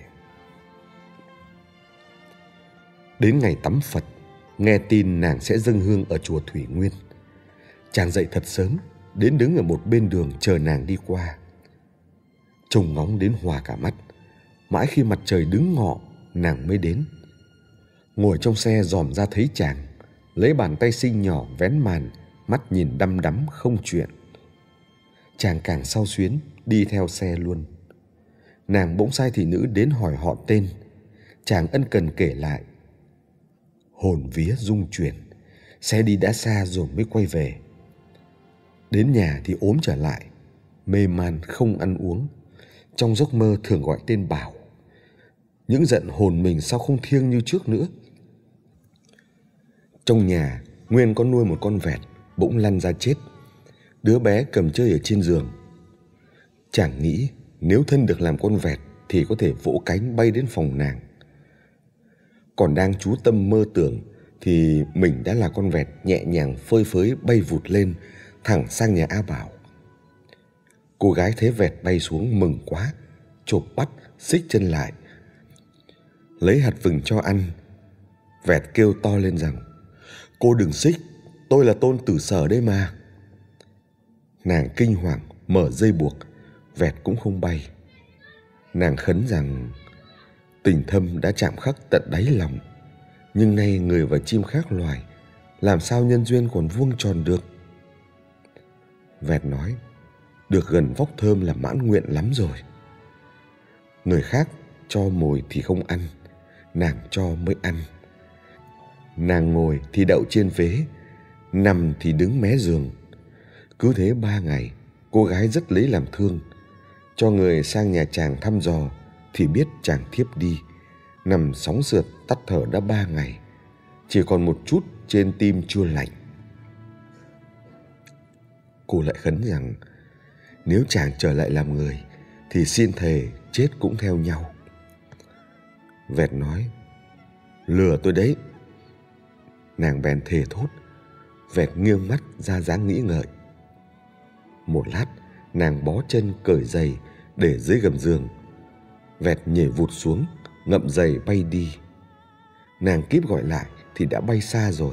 S2: Đến ngày tắm Phật, nghe tin nàng sẽ dâng hương ở chùa Thủy Nguyên. Chàng dậy thật sớm, đến đứng ở một bên đường chờ nàng đi qua. Trông ngóng đến hòa cả mắt, mãi khi mặt trời đứng ngọ, nàng mới đến. Ngồi trong xe dòm ra thấy chàng, lấy bàn tay xinh nhỏ vén màn, mắt nhìn đăm đắm không chuyện. Chàng càng xao xuyến, đi theo xe luôn. Nàng bỗng sai thị nữ đến hỏi họ tên. Chàng ân cần kể lại. Hồn vía rung chuyển, xe đi đã xa rồi mới quay về. Đến nhà thì ốm trở lại, mê man không ăn uống. Trong giấc mơ thường gọi tên Bảo. Những giận hồn mình sao không thiêng như trước nữa. Trong nhà Nguyên có nuôi một con vẹt, bỗng lăn ra chết. Đứa bé cầm chơi ở trên giường. Chàng nghĩ nếu thân được làm con vẹt thì có thể vỗ cánh bay đến phòng nàng. Còn đang chú tâm mơ tưởng thì mình đã là con vẹt nhẹ nhàng phơi phới bay vụt lên thẳng sang nhà A Bảo. Cô gái thấy vẹt bay xuống mừng quá, chộp bắt, xích chân lại, lấy hạt vừng cho ăn. Vẹt kêu to lên rằng: "Cô đừng xích, tôi là Tôn Tử Sở đây mà." Nàng kinh hoàng mở dây buộc, vẹt cũng không bay. Nàng khấn rằng tình thâm đã chạm khắc tận đáy lòng, nhưng nay người và chim khác loài, làm sao nhân duyên còn vuông tròn được. Vẹt nói: "Được gần vóc thơm là mãn nguyện lắm rồi." Người khác cho mồi thì không ăn, nàng cho mới ăn. Nàng ngồi thì đậu trên vế, nằm thì đứng mé giường. Cứ thế ba ngày, cô gái rất lấy làm thương. Cho người sang nhà chàng thăm dò thì biết chàng thiếp đi, nằm sóng sượt tắt thở đã ba ngày, chỉ còn một chút trên tim chua lạnh. Cô lại khấn rằng nếu chàng trở lại làm người thì xin thề chết cũng theo nhau. Vẹt nói: "Lừa tôi đấy." Nàng bèn thề thốt. Vẹt nghiêng mắt ra dáng nghĩ ngợi. Một lát, nàng bó chân cởi giày để dưới gầm giường. Vẹt nhảy vụt xuống, ngậm giày bay đi. Nàng kíp gọi lại thì đã bay xa rồi.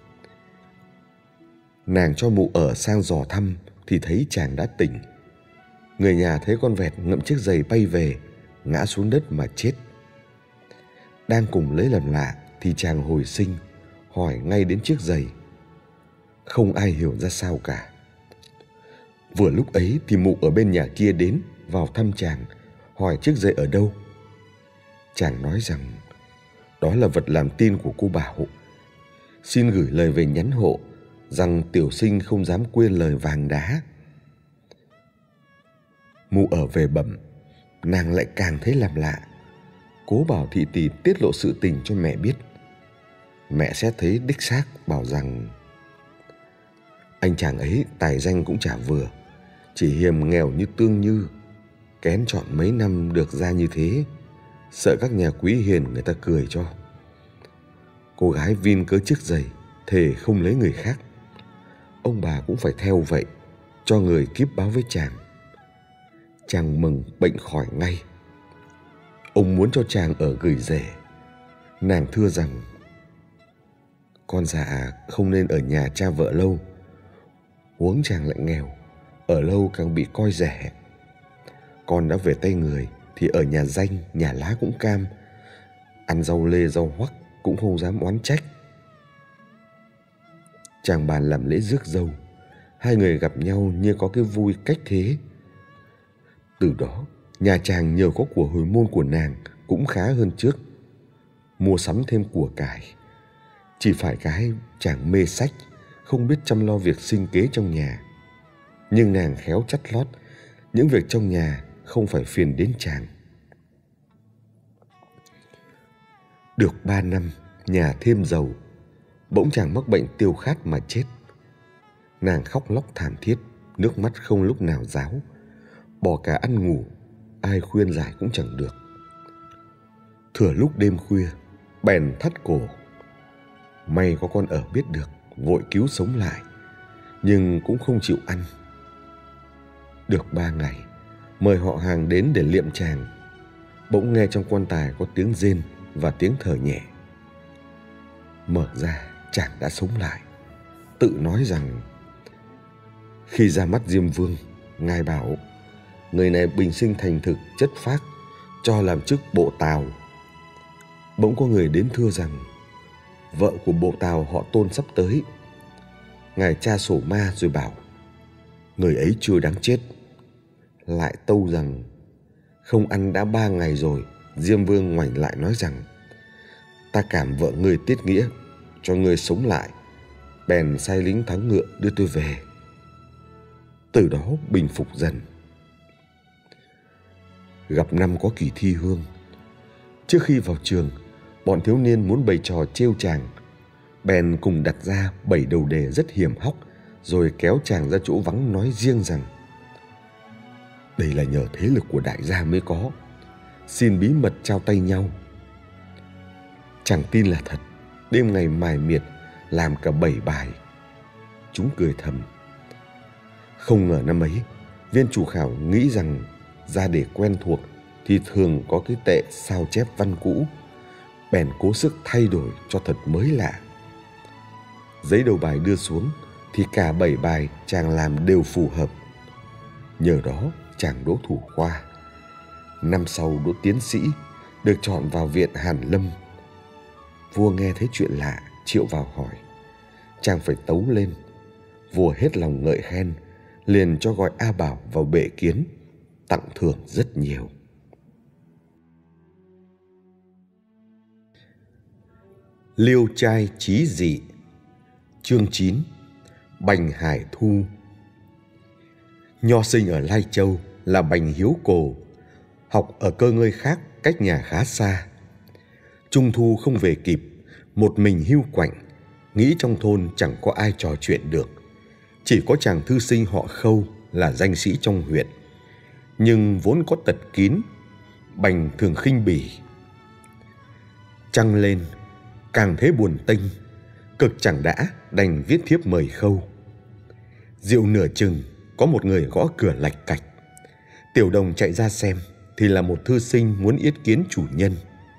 S2: Nàng cho mụ ở sang dò thăm thì thấy chàng đã tỉnh. Người nhà thấy con vẹt ngậm chiếc giày bay về, ngã xuống đất mà chết. Đang cùng lấy làm lạ thì chàng hồi sinh, hỏi ngay đến chiếc giày. Không ai hiểu ra sao cả. Vừa lúc ấy thì mụ ở bên nhà kia đến vào thăm chàng, hỏi chiếc giày ở đâu. Chàng nói rằng đó là vật làm tin của cô Bảo, xin gửi lời về nhắn hộ rằng tiểu sinh không dám quên lời vàng đá. Mụ ở về bẩm, nàng lại càng thấy làm lạ. Cố bảo thị tỳ tiết lộ sự tình cho mẹ biết. Mẹ sẽ thấy đích xác bảo rằng anh chàng ấy tài danh cũng chả vừa, chỉ hiềm nghèo như Tương Như, kén chọn mấy năm được ra như thế, sợ các nhà quý hiền người ta cười cho. Cô gái vin cớ chiếc giày, thề không lấy người khác. Ông bà cũng phải theo vậy, cho người kíp báo với chàng. Chàng mừng bệnh khỏi ngay. Ông muốn cho chàng ở gửi rể. Nàng thưa rằng con già không nên ở nhà cha vợ lâu, huống chàng lại nghèo, ở lâu càng bị coi rẻ. Con đã về tay người thì ở nhà danh, nhà lá cũng cam, ăn rau lê rau hoắc cũng không dám oán trách. Chàng bàn làm lễ rước dâu. Hai người gặp nhau như có cái vui cách thế. Từ đó nhà chàng nhờ có của hồi môn của nàng cũng khá hơn trước, mua sắm thêm của cải. Chỉ phải cái chàng mê sách, không biết chăm lo việc sinh kế trong nhà. Nhưng nàng khéo chắt lót, những việc trong nhà không phải phiền đến chàng. Được ba năm, nhà thêm giàu, bỗng chàng mắc bệnh tiêu khát mà chết. Nàng khóc lóc thảm thiết, nước mắt không lúc nào ráo, bỏ cả ăn ngủ, ai khuyên giải cũng chẳng được. Thừa lúc đêm khuya, bèn thắt cổ. May có con ở biết được, vội cứu sống lại, nhưng cũng không chịu ăn. Được ba ngày, mời họ hàng đến để liệm chàng. Bỗng nghe trong quan tài có tiếng rên và tiếng thở nhẹ. Mở ra, chàng đã sống lại, tự nói rằng khi ra mắt Diêm Vương, ngài bảo người này bình sinh thành thực, chất phác, cho làm chức bộ tào. Bỗng có người đến thưa rằng vợ của bộ tào họ Tôn sắp tới. Ngài tra sổ ma rồi bảo người ấy chưa đáng chết. Lại tâu rằng không ăn đã ba ngày rồi. Diêm Vương ngoảnh lại nói rằng ta cảm vợ người tiết nghĩa, cho người sống lại, bèn sai lính thắng ngựa đưa tôi về. Từ đó bình phục dần. Gặp năm có kỳ thi hương. Trước khi vào trường, bọn thiếu niên muốn bày trò trêu chàng, bèn cùng đặt ra bảy đầu đề rất hiểm hóc, rồi kéo chàng ra chỗ vắng nói riêng rằng đây là nhờ thế lực của đại gia mới có, xin bí mật trao tay nhau. Chàng tin là thật, đêm ngày mải miệt làm cả bảy bài. Chúng cười thầm. Không ngờ năm ấy Viên chủ khảo nghĩ rằng ra để quen thuộc thì thường có cái tệ sao chép văn cũ, bèn cố sức thay đổi cho thật mới lạ. Giấy đầu bài đưa xuống thì cả bảy bài chàng làm đều phù hợp. Nhờ đó chàng đỗ thủ khoa. Năm sau đỗ tiến sĩ, được chọn vào viện Hàn Lâm. Vua nghe thấy chuyện lạ, triệu vào hỏi. Chàng phải tấu lên. Vua hết lòng ngợi khen, liền cho gọi A Bảo vào bệ kiến, tặng thưởng rất nhiều. Liêu trai trí dị. Chương chín. Bành Hải Thu. Nho sinh ở Lai Châu là Bành Hiếu Cồ, học ở cơ ngơi khác cách nhà khá xa. Trung thu không về kịp, một mình hiu quạnh, nghĩ trong thôn chẳng có ai trò chuyện được. Chỉ có chàng thư sinh họ Khâu là danh sĩ trong huyện, nhưng vốn có tật kín, Bành thường khinh bỉ. Trăng lên, càng thấy buồn tênh, cực chẳng đã đành viết thiếp mời Khâu. Rượu nửa chừng, có một người gõ cửa lạch cạch. Tiểu đồng chạy ra xem thì là một thư sinh muốn yết kiến chủ nhân.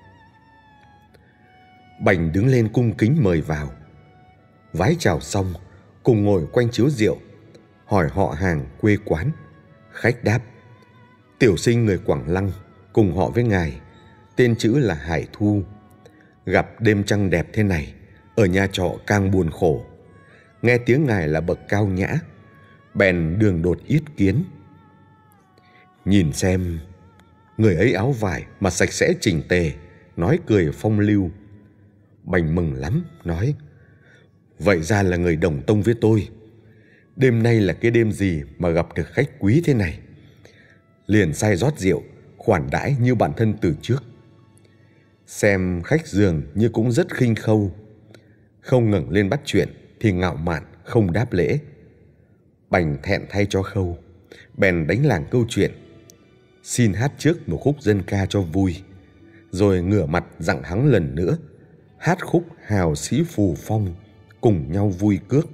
S2: Bành đứng lên cung kính mời vào. Vái chào xong, cùng ngồi quanh chiếu rượu, hỏi họ hàng quê quán. Khách đáp: tiểu sinh người Quảng Lăng, cùng họ với ngài, tên chữ là Hải Thu. Gặp đêm trăng đẹp thế này, ở nhà trọ càng buồn khổ. Nghe tiếng ngài là bậc cao nhã, bèn đường đột yết kiến. Nhìn xem, người ấy áo vải mà sạch sẽ chỉnh tề, nói cười phong lưu. Bành mừng lắm, nói: vậy ra là người đồng tông với tôi. Đêm nay là cái đêm gì mà gặp được khách quý thế này. Liền sai rót rượu, khoản đãi như bản thân từ trước. Xem khách giường như cũng rất khinh Khâu. Không ngẩng lên bắt chuyện thì ngạo mạn không đáp lễ. Bành thẹn thay cho Khâu, bèn đánh làng câu chuyện, xin hát trước một khúc dân ca cho vui, rồi ngửa mặt dặn hắn lần nữa hát khúc hào sĩ phù phong, cùng nhau vui cước.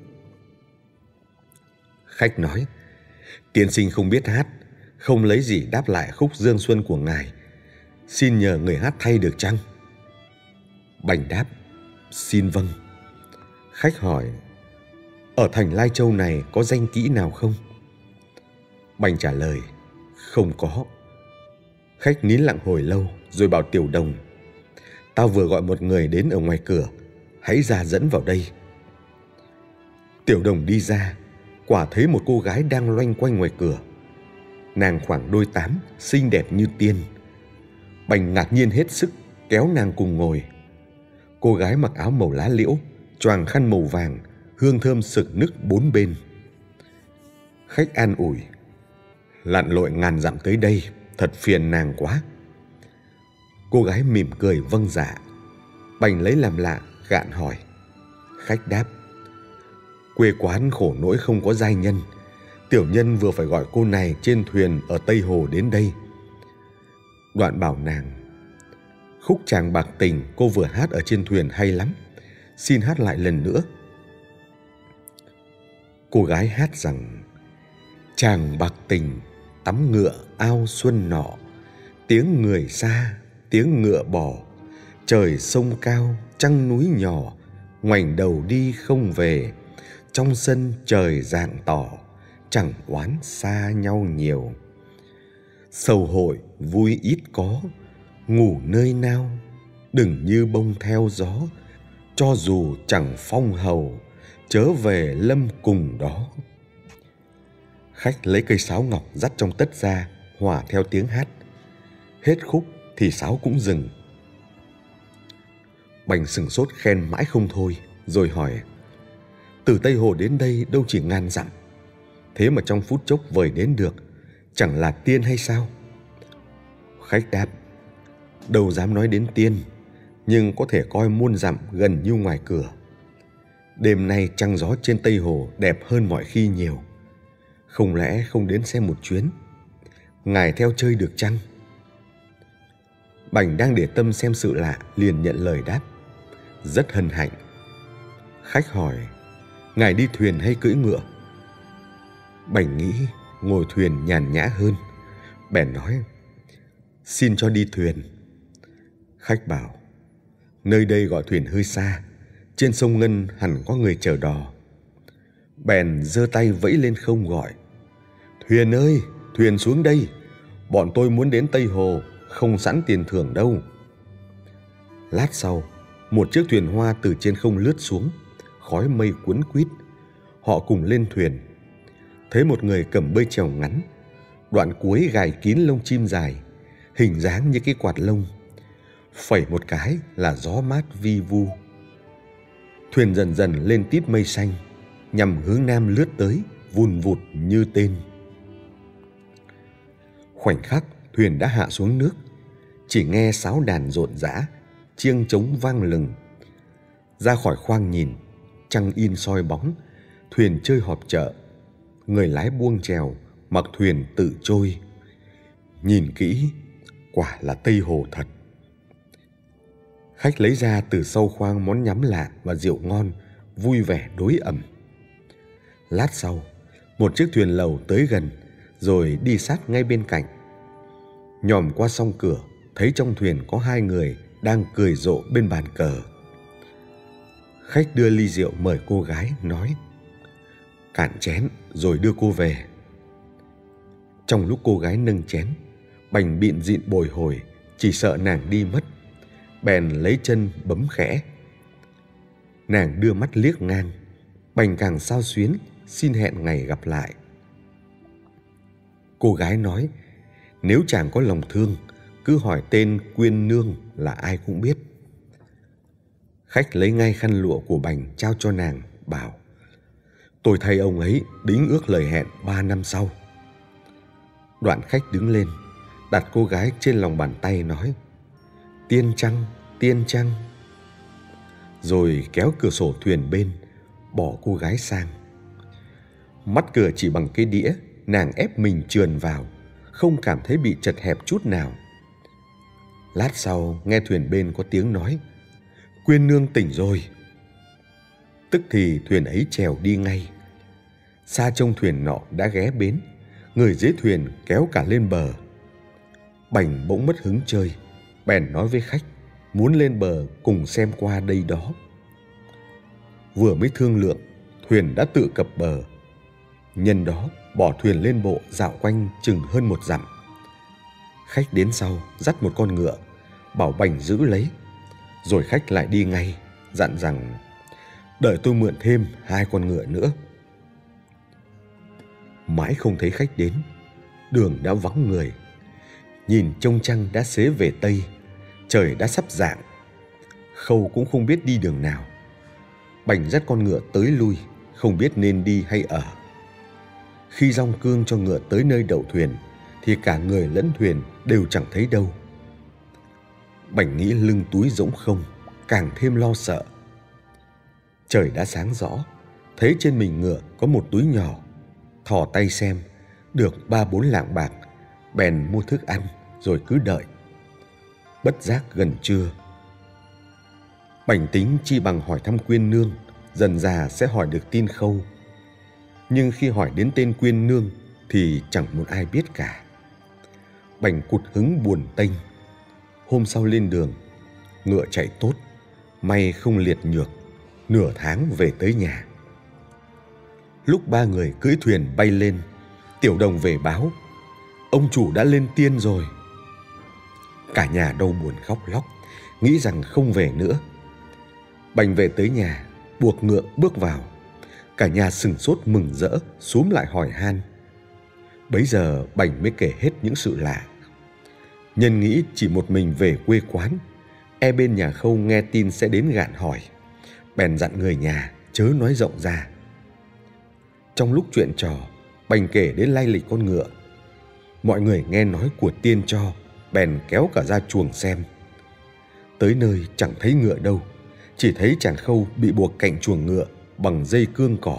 S2: Khách nói: tiên sinh không biết hát, không lấy gì đáp lại khúc Dương Xuân của ngài, xin nhờ người hát thay được chăng? Bành đáp: xin vâng. Khách hỏi: ở thành Lai Châu này có danh kỹ nào không? Bành trả lời: không có. Khách nín lặng hồi lâu rồi bảo tiểu đồng: tao vừa gọi một người đến ở ngoài cửa, hãy ra dẫn vào đây. Tiểu đồng đi ra, quả thấy một cô gái đang loanh quanh ngoài cửa. Nàng khoảng đôi tám, xinh đẹp như tiên. Bành ngạc nhiên hết sức, kéo nàng cùng ngồi. Cô gái mặc áo màu lá liễu, choàng khăn màu vàng, hương thơm sực nức bốn bên. Khách an ủi: lặn lội ngàn dặm tới đây, thật phiền nàng quá. Cô gái mỉm cười vâng dạ. Bành lấy làm lạ, gạn hỏi. Khách đáp: quê quán khổ nỗi không có giai nhân, tiểu nhân vừa phải gọi cô này trên thuyền ở Tây Hồ đến đây. Đoạn bảo nàng: khúc Chàng Bạc Tình cô vừa hát ở trên thuyền hay lắm, xin hát lại lần nữa. Cô gái hát rằng: chàng bạc tình, tắm ngựa ao xuân nọ, tiếng người xa, tiếng ngựa bỏ, trời sông cao, trăng núi nhỏ, ngoảnh đầu đi không về, trong sân trời rạng tỏ, chẳng oán xa nhau nhiều. Sầu hội vui ít có, ngủ nơi nào, đừng như bông theo gió, cho dù chẳng phong hầu, chớ về lâm cùng đó. Khách lấy cây sáo ngọc dắt trong tất ra, hòa theo tiếng hát. Hết khúc thì sáo cũng dừng. Bành sửng sốt khen mãi không thôi, rồi hỏi: từ Tây Hồ đến đây đâu chỉ ngàn dặm, thế mà trong phút chốc vời đến được, chẳng là tiên hay sao? Khách đáp: đâu dám nói đến tiên, nhưng có thể coi muôn dặm gần như ngoài cửa. Đêm nay trăng gió trên Tây Hồ đẹp hơn mọi khi nhiều, không lẽ không đến xem một chuyến? Ngài theo chơi được chăng? Bành đang để tâm xem sự lạ, liền nhận lời đáp: rất hân hạnh. Khách hỏi: ngài đi thuyền hay cưỡi ngựa? Bành nghĩ ngồi thuyền nhàn nhã hơn. Bèn nói: "Xin cho đi thuyền." Khách bảo: "Nơi đây gọi thuyền hơi xa, trên sông Ngân hẳn có người chở đò." Bèn giơ tay vẫy lên không gọi: "Thuyền ơi, thuyền xuống đây, bọn tôi muốn đến Tây Hồ, không sẵn tiền thưởng đâu." Lát sau, một chiếc thuyền hoa từ trên không lướt xuống, khói mây cuốn quýt. Họ cùng lên thuyền. Thấy một người cầm bơi chèo ngắn, đoạn cuối gài kín lông chim dài, hình dáng như cái quạt lông. Phẩy một cái là gió mát vi vu. Thuyền dần dần lên tít mây xanh, nhằm hướng nam lướt tới, vùn vụt như tên. Khoảnh khắc thuyền đã hạ xuống nước, chỉ nghe sáo đàn rộn rã, chiêng trống vang lừng. Ra khỏi khoang nhìn, trăng in soi bóng, thuyền chơi họp chợ. Người lái buông chèo, mặc thuyền tự trôi. Nhìn kỹ, quả là Tây Hồ thật. Khách lấy ra từ sau khoang món nhắm lạ và rượu ngon, vui vẻ đối ẩm. Lát sau, một chiếc thuyền lầu tới gần, rồi đi sát ngay bên cạnh. Nhòm qua song cửa, thấy trong thuyền có hai người đang cười rộ bên bàn cờ. Khách đưa ly rượu mời cô gái, nói: "Cạn chén rồi đưa cô về." Trong lúc cô gái nâng chén, Bành bịn dịn bồi hồi, chỉ sợ nàng đi mất, bèn lấy chân bấm khẽ. Nàng đưa mắt liếc ngang, Bành càng xao xuyến, xin hẹn ngày gặp lại. Cô gái nói: "Nếu chàng có lòng thương, cứ hỏi tên Quyên Nương là ai cũng biết." Khách lấy ngay khăn lụa của Bành trao cho nàng, bảo: "Tôi thay ông ấy đính ước lời hẹn ba năm sau." Đoạn khách đứng lên, đặt cô gái trên lòng bàn tay, nói: "Tiên trăng, tiên trăng." Rồi kéo cửa sổ thuyền bên, bỏ cô gái sang. Mắt cửa chỉ bằng cái đĩa, nàng ép mình trườn vào, không cảm thấy bị chật hẹp chút nào. Lát sau nghe thuyền bên có tiếng nói: "Quyên Nương tỉnh rồi." Tức thì thuyền ấy chèo đi ngay. Xa trông thuyền nọ đã ghé bến, người dưới thuyền kéo cả lên bờ. Bành bỗng mất hứng chơi, bèn nói với khách muốn lên bờ cùng xem qua đây đó. Vừa mới thương lượng, thuyền đã tự cập bờ. Nhân đó bỏ thuyền lên bộ dạo quanh chừng hơn một dặm. Khách đến sau dắt một con ngựa, bảo Bành giữ lấy. Rồi khách lại đi ngay, dặn rằng: "Đợi tôi mượn thêm hai con ngựa nữa." Mãi không thấy khách đến, đường đã vắng người. Nhìn trông trăng đã xế về Tây, trời đã sắp rạng. Khâu cũng không biết đi đường nào. Bành dắt con ngựa tới lui, không biết nên đi hay ở. Khi dong cương cho ngựa tới nơi đậu thuyền, thì cả người lẫn thuyền đều chẳng thấy đâu. Bành nghĩ lưng túi rỗng không, càng thêm lo sợ. Trời đã sáng rõ, thấy trên mình ngựa có một túi nhỏ. Thò tay xem, được ba bốn lạng bạc, bèn mua thức ăn rồi cứ đợi. Bất giác gần trưa. Bành tính chi bằng hỏi thăm Quyên Nương, dần dà sẽ hỏi được tin Khâu. Nhưng khi hỏi đến tên Quyên Nương thì chẳng một ai biết cả. Bành cụt hứng buồn tênh. Hôm sau lên đường, ngựa chạy tốt, may không liệt nhược, nửa tháng về tới nhà. Lúc ba người cưỡi thuyền bay lên, Tiểu Đồng về báo: "Ông chủ đã lên tiên rồi." Cả nhà đau buồn khóc lóc, nghĩ rằng không về nữa. Bành về tới nhà, buộc ngựa bước vào. Cả nhà sửng sốt mừng rỡ, xúm lại hỏi han. Bấy giờ Bành mới kể hết những sự lạ. Nhân nghĩ chỉ một mình về quê quán, e bên nhà Khâu nghe tin sẽ đến gạn hỏi, bèn dặn người nhà chớ nói rộng ra. Trong lúc chuyện trò, Bành kể đến lai lịch con ngựa. Mọi người nghe nói của tiên cho, bèn kéo cả ra chuồng xem. Tới nơi chẳng thấy ngựa đâu, chỉ thấy chàng Khâu bị buộc cạnh chuồng ngựa bằng dây cương cỏ.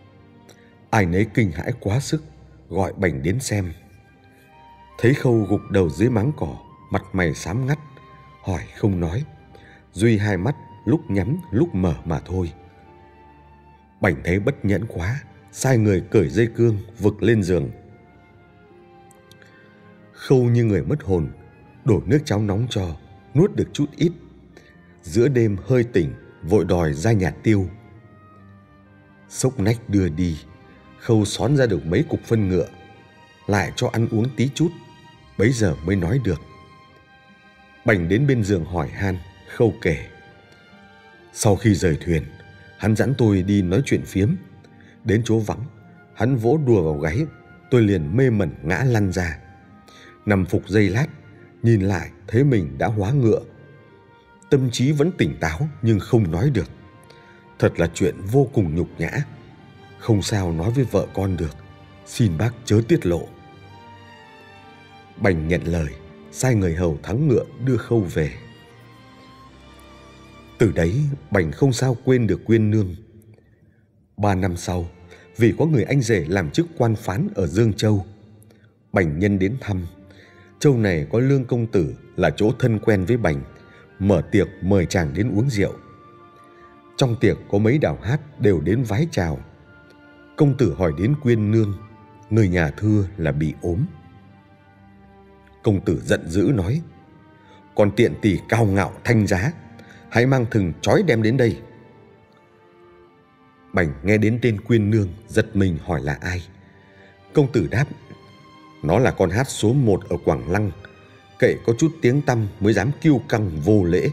S2: Ai nấy kinh hãi quá sức, gọi Bành đến xem. Thấy Khâu gục đầu dưới máng cỏ, mặt mày xám ngắt, hỏi không nói, duy hai mắt lúc nhắm lúc mở mà thôi. Bành thấy bất nhẫn quá, sai người cởi dây cương vực lên giường. Khâu như người mất hồn, đổ nước cháo nóng cho, nuốt được chút ít. Giữa đêm hơi tỉnh, vội đòi ra nhà tiêu. Xốc nách đưa đi, Khâu xón ra được mấy cục phân ngựa, lại cho ăn uống tí chút, bấy giờ mới nói được. Bành đến bên giường hỏi han. Khâu kể: sau khi rời thuyền, hắn dẫn tôi đi nói chuyện phiếm. Đến chỗ vắng, hắn vỗ đùa vào gáy, tôi liền mê mẩn ngã lăn ra. Nằm phục giây lát, nhìn lại thấy mình đã hóa ngựa. Tâm trí vẫn tỉnh táo nhưng không nói được. Thật là chuyện vô cùng nhục nhã. Không sao nói với vợ con được, xin bác chớ tiết lộ. Bành nhận lời, sai người hầu thắng ngựa đưa Khâu về. Từ đấy Bành không sao quên được Quyên nương. Ba năm sau, vì có người anh rể làm chức quan phán ở Dương Châu, Bành nhân đến thăm. Châu này có Lương công tử là chỗ thân quen với Bành, mở tiệc mời chàng đến uống rượu. Trong tiệc có mấy đào hát đều đến vái chào. Công tử hỏi đến Quyên nương, người nhà thưa là bị ốm. Công tử giận dữ nói: còn tiện tỳ cao ngạo thanh giá, hãy mang thừng trói đem đến đây. Bành nghe đến tên Quyên nương giật mình hỏi là ai. Công tử đáp: nó là con hát số một ở Quảng Lăng, kệ có chút tiếng tăm mới dám kiêu căng vô lễ.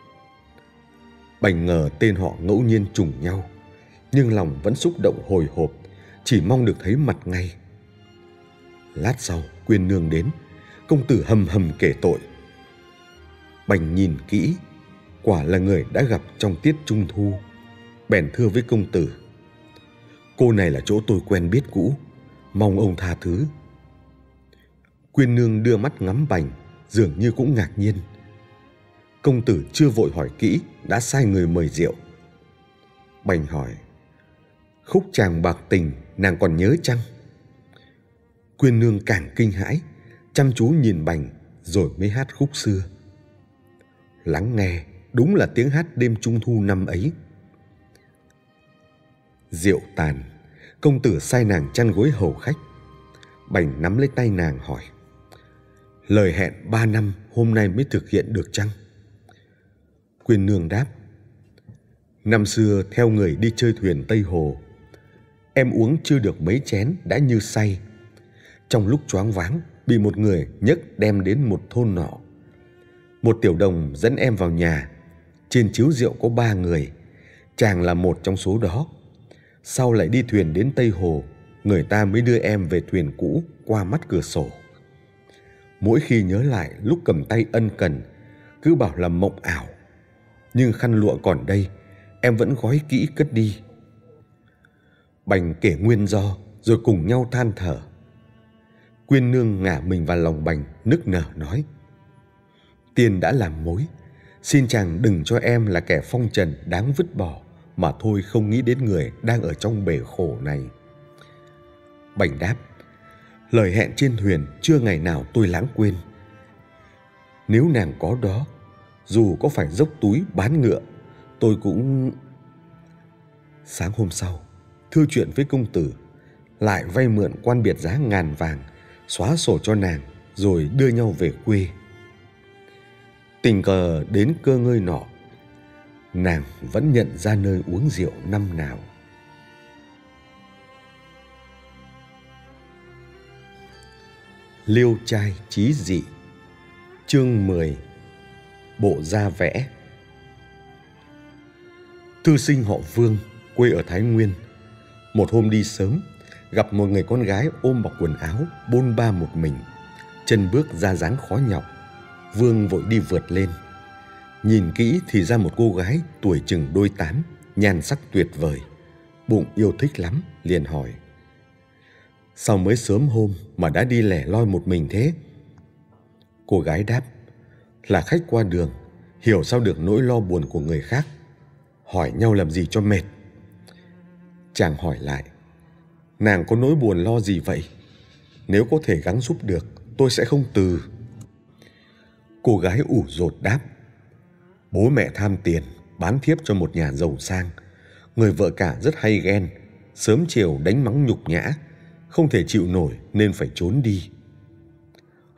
S2: Bành ngờ tên họ ngẫu nhiên trùng nhau, nhưng lòng vẫn xúc động hồi hộp, chỉ mong được thấy mặt ngay. Lát sau Quyên nương đến, công tử hầm hầm kể tội. Bành nhìn kỹ, quả là người đã gặp trong tiết trung thu, bèn thưa với công tử: cô này là chỗ tôi quen biết cũ, mong ông tha thứ. Quyên nương đưa mắt ngắm Bành, dường như cũng ngạc nhiên. Công tử chưa vội hỏi kỹ đã sai người mời rượu. Bành hỏi: khúc chàng bạc tình nàng còn nhớ chăng? Quyên nương càng kinh hãi, chăm chú nhìn Bành rồi mới hát khúc xưa. Lắng nghe, đúng là tiếng hát đêm trung thu năm ấy. Rượu tàn, công tử sai nàng chăn gối hầu khách. Bành nắm lấy tay nàng hỏi: lời hẹn ba năm hôm nay mới thực hiện được chăng? Quyên nương đáp: năm xưa theo người đi chơi thuyền Tây Hồ, em uống chưa được mấy chén đã như say. Trong lúc choáng váng bị một người nhấc đem đến một thôn nọ. Một tiểu đồng dẫn em vào nhà. Trên chiếu rượu có ba người, chàng là một trong số đó. Sau lại đi thuyền đến Tây Hồ, người ta mới đưa em về thuyền cũ qua mắt cửa sổ. Mỗi khi nhớ lại lúc cầm tay ân cần, cứ bảo là mộng ảo. Nhưng khăn lụa còn đây, em vẫn gói kỹ cất đi. Bành kể nguyên do, rồi cùng nhau than thở. Quyên nương ngả mình vào lòng Bành, nức nở nói: tiền đã làm mối, xin chàng đừng cho em là kẻ phong trần đáng vứt bỏ, mà thôi không nghĩ đến người đang ở trong bể khổ này. Bành đáp: lời hẹn trên thuyền chưa ngày nào tôi lãng quên. Nếu nàng có đó, dù có phải dốc túi bán ngựa, tôi cũng... Sáng hôm sau, thư chuyện với công tử, lại vay mượn quan biệt giá ngàn vàng, xóa sổ cho nàng, rồi đưa nhau về quê. Tình cờ đến cơ ngơi nọ, nàng vẫn nhận ra nơi uống rượu năm nào. Liêu trai chí dị. Chương mười. Bộ da vẽ. Thư sinh họ Vương, quê ở Thái Nguyên, một hôm đi sớm, gặp một người con gái ôm bọc quần áo, bôn ba một mình, chân bước ra dáng khó nhọc. Vương vội đi vượt lên. Nhìn kỹ thì ra một cô gái tuổi chừng đôi tám, nhan sắc tuyệt vời, bụng yêu thích lắm, liền hỏi: sao mới sớm hôm mà đã đi lẻ loi một mình thế? Cô gái đáp: là khách qua đường, hiểu sao được nỗi lo buồn của người khác, hỏi nhau làm gì cho mệt. Chàng hỏi lại: nàng có nỗi buồn lo gì vậy? Nếu có thể gắng giúp được, tôi sẽ không từ. Cô gái ủ rột đáp: bố mẹ tham tiền, bán thiếp cho một nhà giàu sang. Người vợ cả rất hay ghen, sớm chiều đánh mắng nhục nhã, không thể chịu nổi nên phải trốn đi.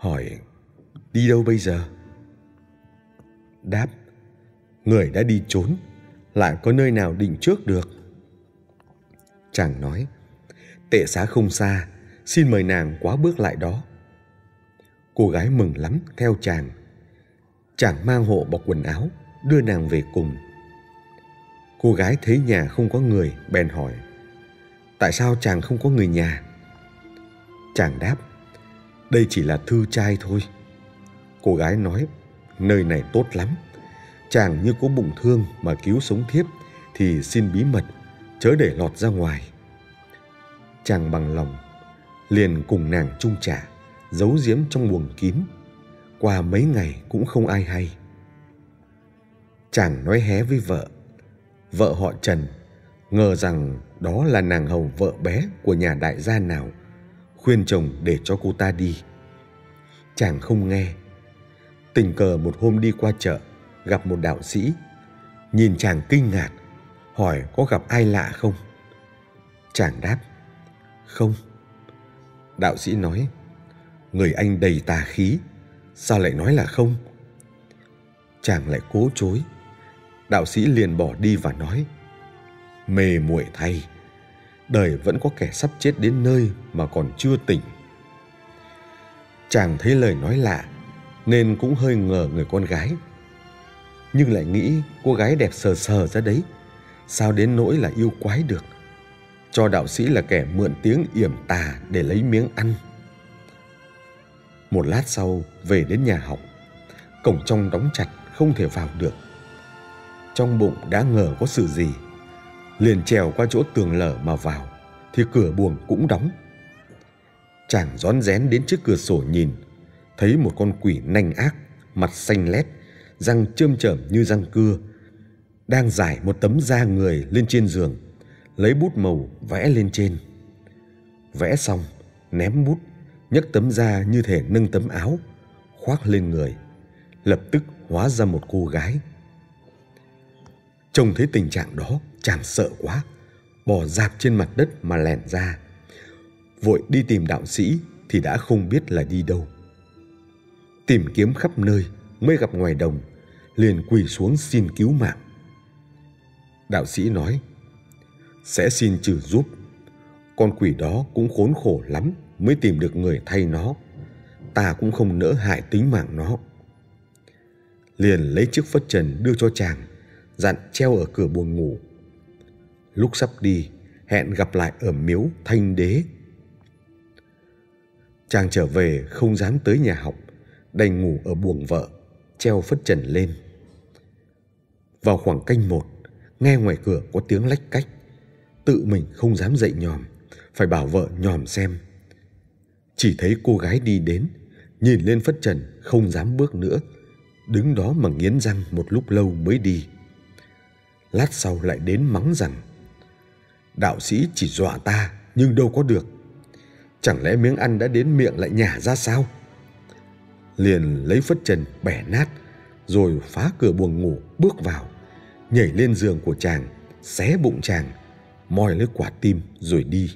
S2: hỏi: đi đâu bây giờ? Đáp: người đã đi trốn, lại có nơi nào định trước được. Chàng nói: tệ xá không xa, xin mời nàng quá bước lại đó. Cô gái mừng lắm theo chàng. Chàng mang hộ bọc quần áo, đưa nàng về cùng. Cô gái thấy nhà không có người, bèn hỏi: tại sao chàng không có người nhà? Chàng đáp: đây chỉ là thư trai thôi. Cô gái nói: nơi này tốt lắm, chàng như có bụng thương mà cứu sống thiếp thì xin bí mật, chớ để lọt ra ngoài. Chàng bằng lòng, liền cùng nàng chung trả, giấu giếm trong buồng kín. Qua mấy ngày cũng không ai hay. Chàng nói hé với vợ. Vợ họ Trần, ngờ rằng đó là nàng hầu vợ bé của nhà đại gia nào, khuyên chồng để cho cô ta đi. Chàng không nghe. Tình cờ một hôm đi qua chợ, gặp một đạo sĩ. Nhìn chàng kinh ngạc, hỏi có gặp ai lạ không. Chàng đáp: không. Đạo sĩ nói: người anh đầy tà khí, sao lại nói là không? Chàng lại cố chối. Đạo sĩ liền bỏ đi và nói: mê muội thay, đời vẫn có kẻ sắp chết đến nơi mà còn chưa tỉnh. Chàng thấy lời nói lạ nên cũng hơi ngờ người con gái, nhưng lại nghĩ cô gái đẹp sờ sờ ra đấy, sao đến nỗi là yêu quái được, cho đạo sĩ là kẻ mượn tiếng yểm tà để lấy miếng ăn. Một lát sau về đến nhà học, cổng trong đóng chặt không thể vào được. Trong bụng đã ngờ có sự gì, liền trèo qua chỗ tường lở mà vào, thì cửa buồng cũng đóng. Chàng rón rén đến trước cửa sổ nhìn, thấy một con quỷ nanh ác, mặt xanh lét, răng chơm chởm như răng cưa, đang rải một tấm da người lên trên giường, lấy bút màu vẽ lên trên. Vẽ xong, ném bút, nhấc tấm da như thể nâng tấm áo, khoác lên người, lập tức hóa ra một cô gái. Trông thấy tình trạng đó, chàng sợ quá, bò dạp trên mặt đất mà lẻn ra. Vội đi tìm đạo sĩ thì đã không biết là đi đâu. Tìm kiếm khắp nơi mới gặp ngoài đồng, liền quỳ xuống xin cứu mạng. Đạo sĩ nói: sẽ xin trừ giúp. Con quỷ đó cũng khốn khổ lắm mới tìm được người thay nó, ta cũng không nỡ hại tính mạng nó. Liền lấy chiếc phất trần đưa cho chàng, dặn treo ở cửa buồng ngủ. Lúc sắp đi, hẹn gặp lại ở miếu Thanh Đế. Chàng trở về không dám tới nhà học, đành ngủ ở buồng vợ, treo phất trần lên. Vào khoảng canh một, nghe ngoài cửa có tiếng lách cách, tự mình không dám dậy nhòm, phải bảo vợ nhòm xem. Chỉ thấy cô gái đi đến, nhìn lên phất trần không dám bước nữa, đứng đó mà nghiến răng một lúc lâu mới đi. Lát sau lại đến mắng rằng: đạo sĩ chỉ dọa ta nhưng đâu có được, chẳng lẽ miếng ăn đã đến miệng lại nhả ra sao? Liền lấy phất trần bẻ nát, rồi phá cửa buồng ngủ bước vào, nhảy lên giường của chàng, xé bụng chàng, moi lấy quả tim rồi đi.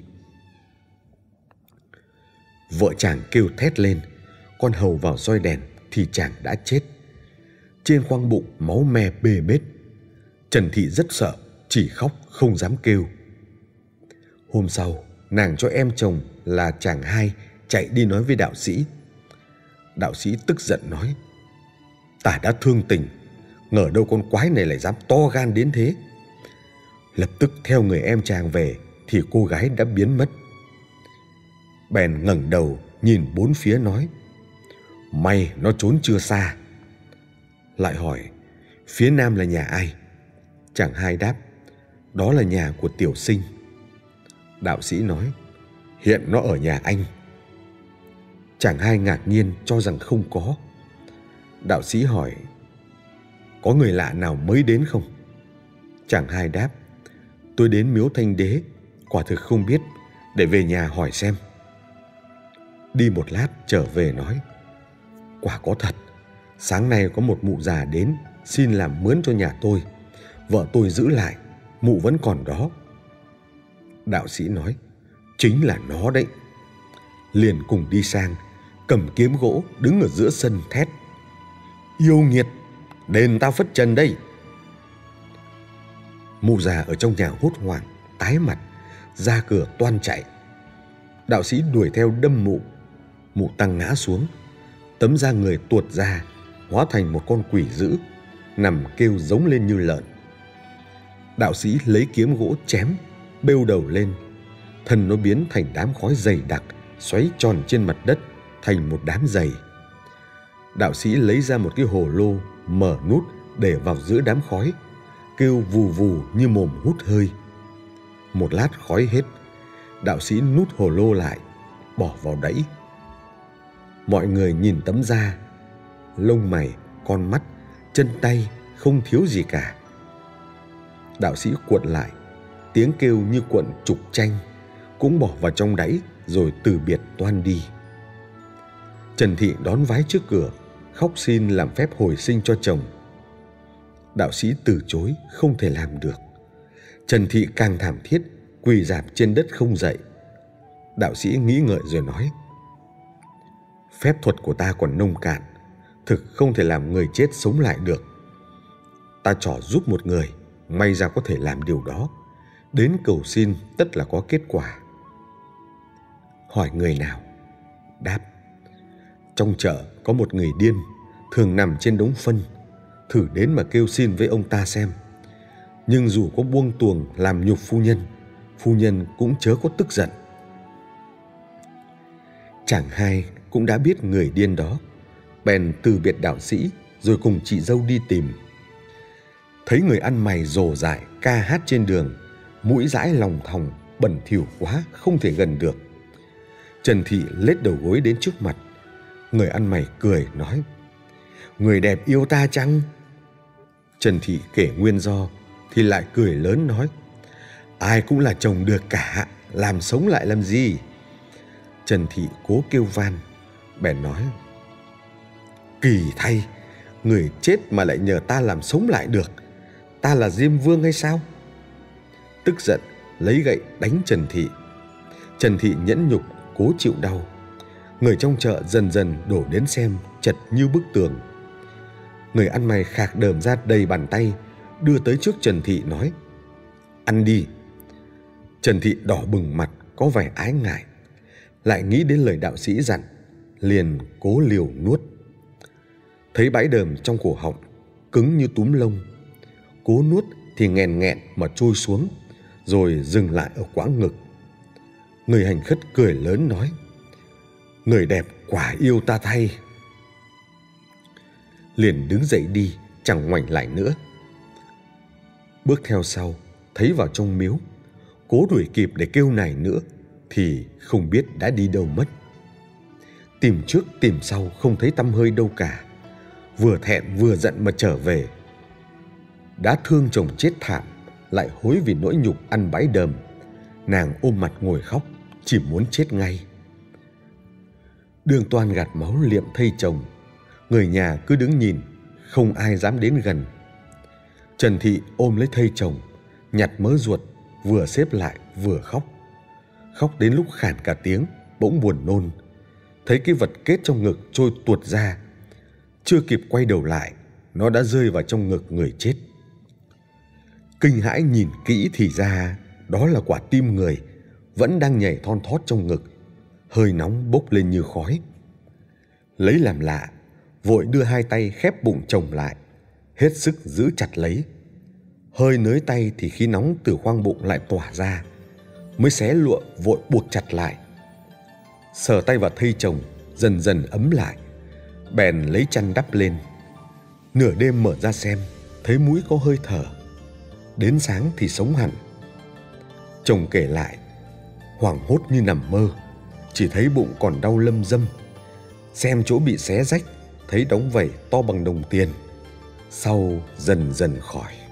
S2: Vợ chàng kêu thét lên, con hầu vào soi đèn thì chàng đã chết. Trên khoang bụng máu me bê bết. Trần Thị rất sợ, chỉ khóc không dám kêu. Hôm sau, nàng cho em chồng là chàng hai chạy đi nói với đạo sĩ. Đạo sĩ tức giận nói: ta đã thương tình, ngờ đâu con quái này lại dám to gan đến thế. Lập tức theo người em chàng về thì cô gái đã biến mất. Bèn ngẩng đầu nhìn bốn phía nói: may nó trốn chưa xa. Lại hỏi: phía nam là nhà ai? Chàng hai đáp: đó là nhà của tiểu sinh. Đạo sĩ nói: hiện nó ở nhà anh. Chàng hai ngạc nhiên cho rằng không có. Đạo sĩ hỏi: có người lạ nào mới đến không? Chàng hai đáp: tôi đến miếu Thanh Đế, quả thực không biết, để về nhà hỏi xem. Đi một lát trở về nói: quả có thật, sáng nay có một mụ già đến xin làm mướn cho nhà tôi, vợ tôi giữ lại, mụ vẫn còn đó. Đạo sĩ nói: chính là nó đấy. Liền cùng đi sang, cầm kiếm gỗ đứng ở giữa sân thét: Yêu nghiệt, đền tao phất trần đây! Mụ già ở trong nhà hốt hoảng, tái mặt, ra cửa toan chạy. Đạo sĩ đuổi theo đâm mụ. Mụ tăng ngã xuống, tấm da người tuột ra, hóa thành một con quỷ dữ, nằm kêu giống lên như lợn. Đạo sĩ lấy kiếm gỗ chém, bêu đầu lên, thân nó biến thành đám khói dày đặc, xoáy tròn trên mặt đất thành một đám dày. Đạo sĩ lấy ra một cái hồ lô, mở nút để vào giữa đám khói, kêu vù vù như mồm hút hơi. Một lát khói hết, đạo sĩ nút hồ lô lại, bỏ vào đẫy. Mọi người nhìn tấm da, lông mày, con mắt, chân tay không thiếu gì cả. Đạo sĩ cuộn lại, tiếng kêu như cuộn trục chanh, cũng bỏ vào trong đẫy rồi từ biệt toan đi. Trần Thị đón vái trước cửa, khóc xin làm phép hồi sinh cho chồng. Đạo sĩ từ chối, không thể làm được. Trần Thị càng thảm thiết, quỳ rạp trên đất không dậy. Đạo sĩ nghĩ ngợi rồi nói: Phép thuật của ta còn nông cạn, thực không thể làm người chết sống lại được. Ta trỏ giúp một người, may ra có thể làm điều đó. Đến cầu xin tất là có kết quả. Hỏi người nào? Đáp: Trong chợ có một người điên, thường nằm trên đống phân. Thử đến mà kêu xin với ông ta xem. Nhưng dù có buông tuồng làm nhục phu nhân, phu nhân cũng chớ có tức giận. Chàng hai cũng đã biết người điên đó, bèn từ biệt đạo sĩ rồi cùng chị dâu đi tìm. Thấy người ăn mày rồ dại ca hát trên đường, mũi dãi lòng thòng, bẩn thỉu quá không thể gần được. Trần Thị lết đầu gối đến trước mặt. Người ăn mày cười nói: Người đẹp yêu ta chăng? Trần Thị kể nguyên do thì lại cười lớn nói: Ai cũng là chồng được cả, làm sống lại làm gì? Trần Thị cố kêu van, bèn nói: Kỳ thay, người chết mà lại nhờ ta làm sống lại được. Ta là Diêm Vương hay sao? Tức giận lấy gậy đánh Trần Thị. Trần Thị nhẫn nhục cố chịu đau. Người trong chợ dần dần đổ đến xem, chật như bức tường. Người ăn mày khạc đờm ra đầy bàn tay, đưa tới trước Trần Thị nói: Ăn đi. Trần Thị đỏ bừng mặt, có vẻ ái ngại, lại nghĩ đến lời đạo sĩ dặn, liền cố liều nuốt. Thấy bãi đờm trong cổ họng cứng như túm lông, cố nuốt thì nghẹn nghẹn mà trôi xuống, rồi dừng lại ở quãng ngực. Người hành khất cười lớn nói: Người đẹp quả yêu ta thay. Liền đứng dậy đi, chẳng ngoảnh lại nữa. Bước theo sau, thấy vào trong miếu, cố đuổi kịp để kêu nài nữa thì không biết đã đi đâu mất. Tìm trước tìm sau không thấy tăm hơi đâu cả. Vừa thẹn vừa giận mà trở về. Đã thương chồng chết thảm, lại hối vì nỗi nhục ăn bãi đờm. Nàng ôm mặt ngồi khóc, chỉ muốn chết ngay. Đường Toan gạt máu liệm thây chồng. Người nhà cứ đứng nhìn, không ai dám đến gần. Trần Thị ôm lấy thây chồng, nhặt mớ ruột, vừa xếp lại vừa khóc. Khóc đến lúc khản cả tiếng, bỗng buồn nôn. Thấy cái vật kết trong ngực trôi tuột ra. Chưa kịp quay đầu lại, nó đã rơi vào trong ngực người chết. Kinh hãi nhìn kỹ thì ra đó là quả tim người, vẫn đang nhảy thon thót trong ngực, hơi nóng bốc lên như khói. Lấy làm lạ, vội đưa hai tay khép bụng chồng lại, hết sức giữ chặt lấy. Hơi nới tay thì khí nóng từ khoang bụng lại tỏa ra, mới xé lụa vội buộc chặt lại. Sờ tay vào thây chồng dần dần ấm lại, bèn lấy chăn đắp lên. Nửa đêm mở ra xem, thấy mũi có hơi thở. Đến sáng thì sống hẳn. Chồng kể lại, hoảng hốt như nằm mơ, chỉ thấy bụng còn đau lâm dâm. Xem chỗ bị xé rách, thấy đóng vảy to bằng đồng tiền. Sau dần dần khỏi.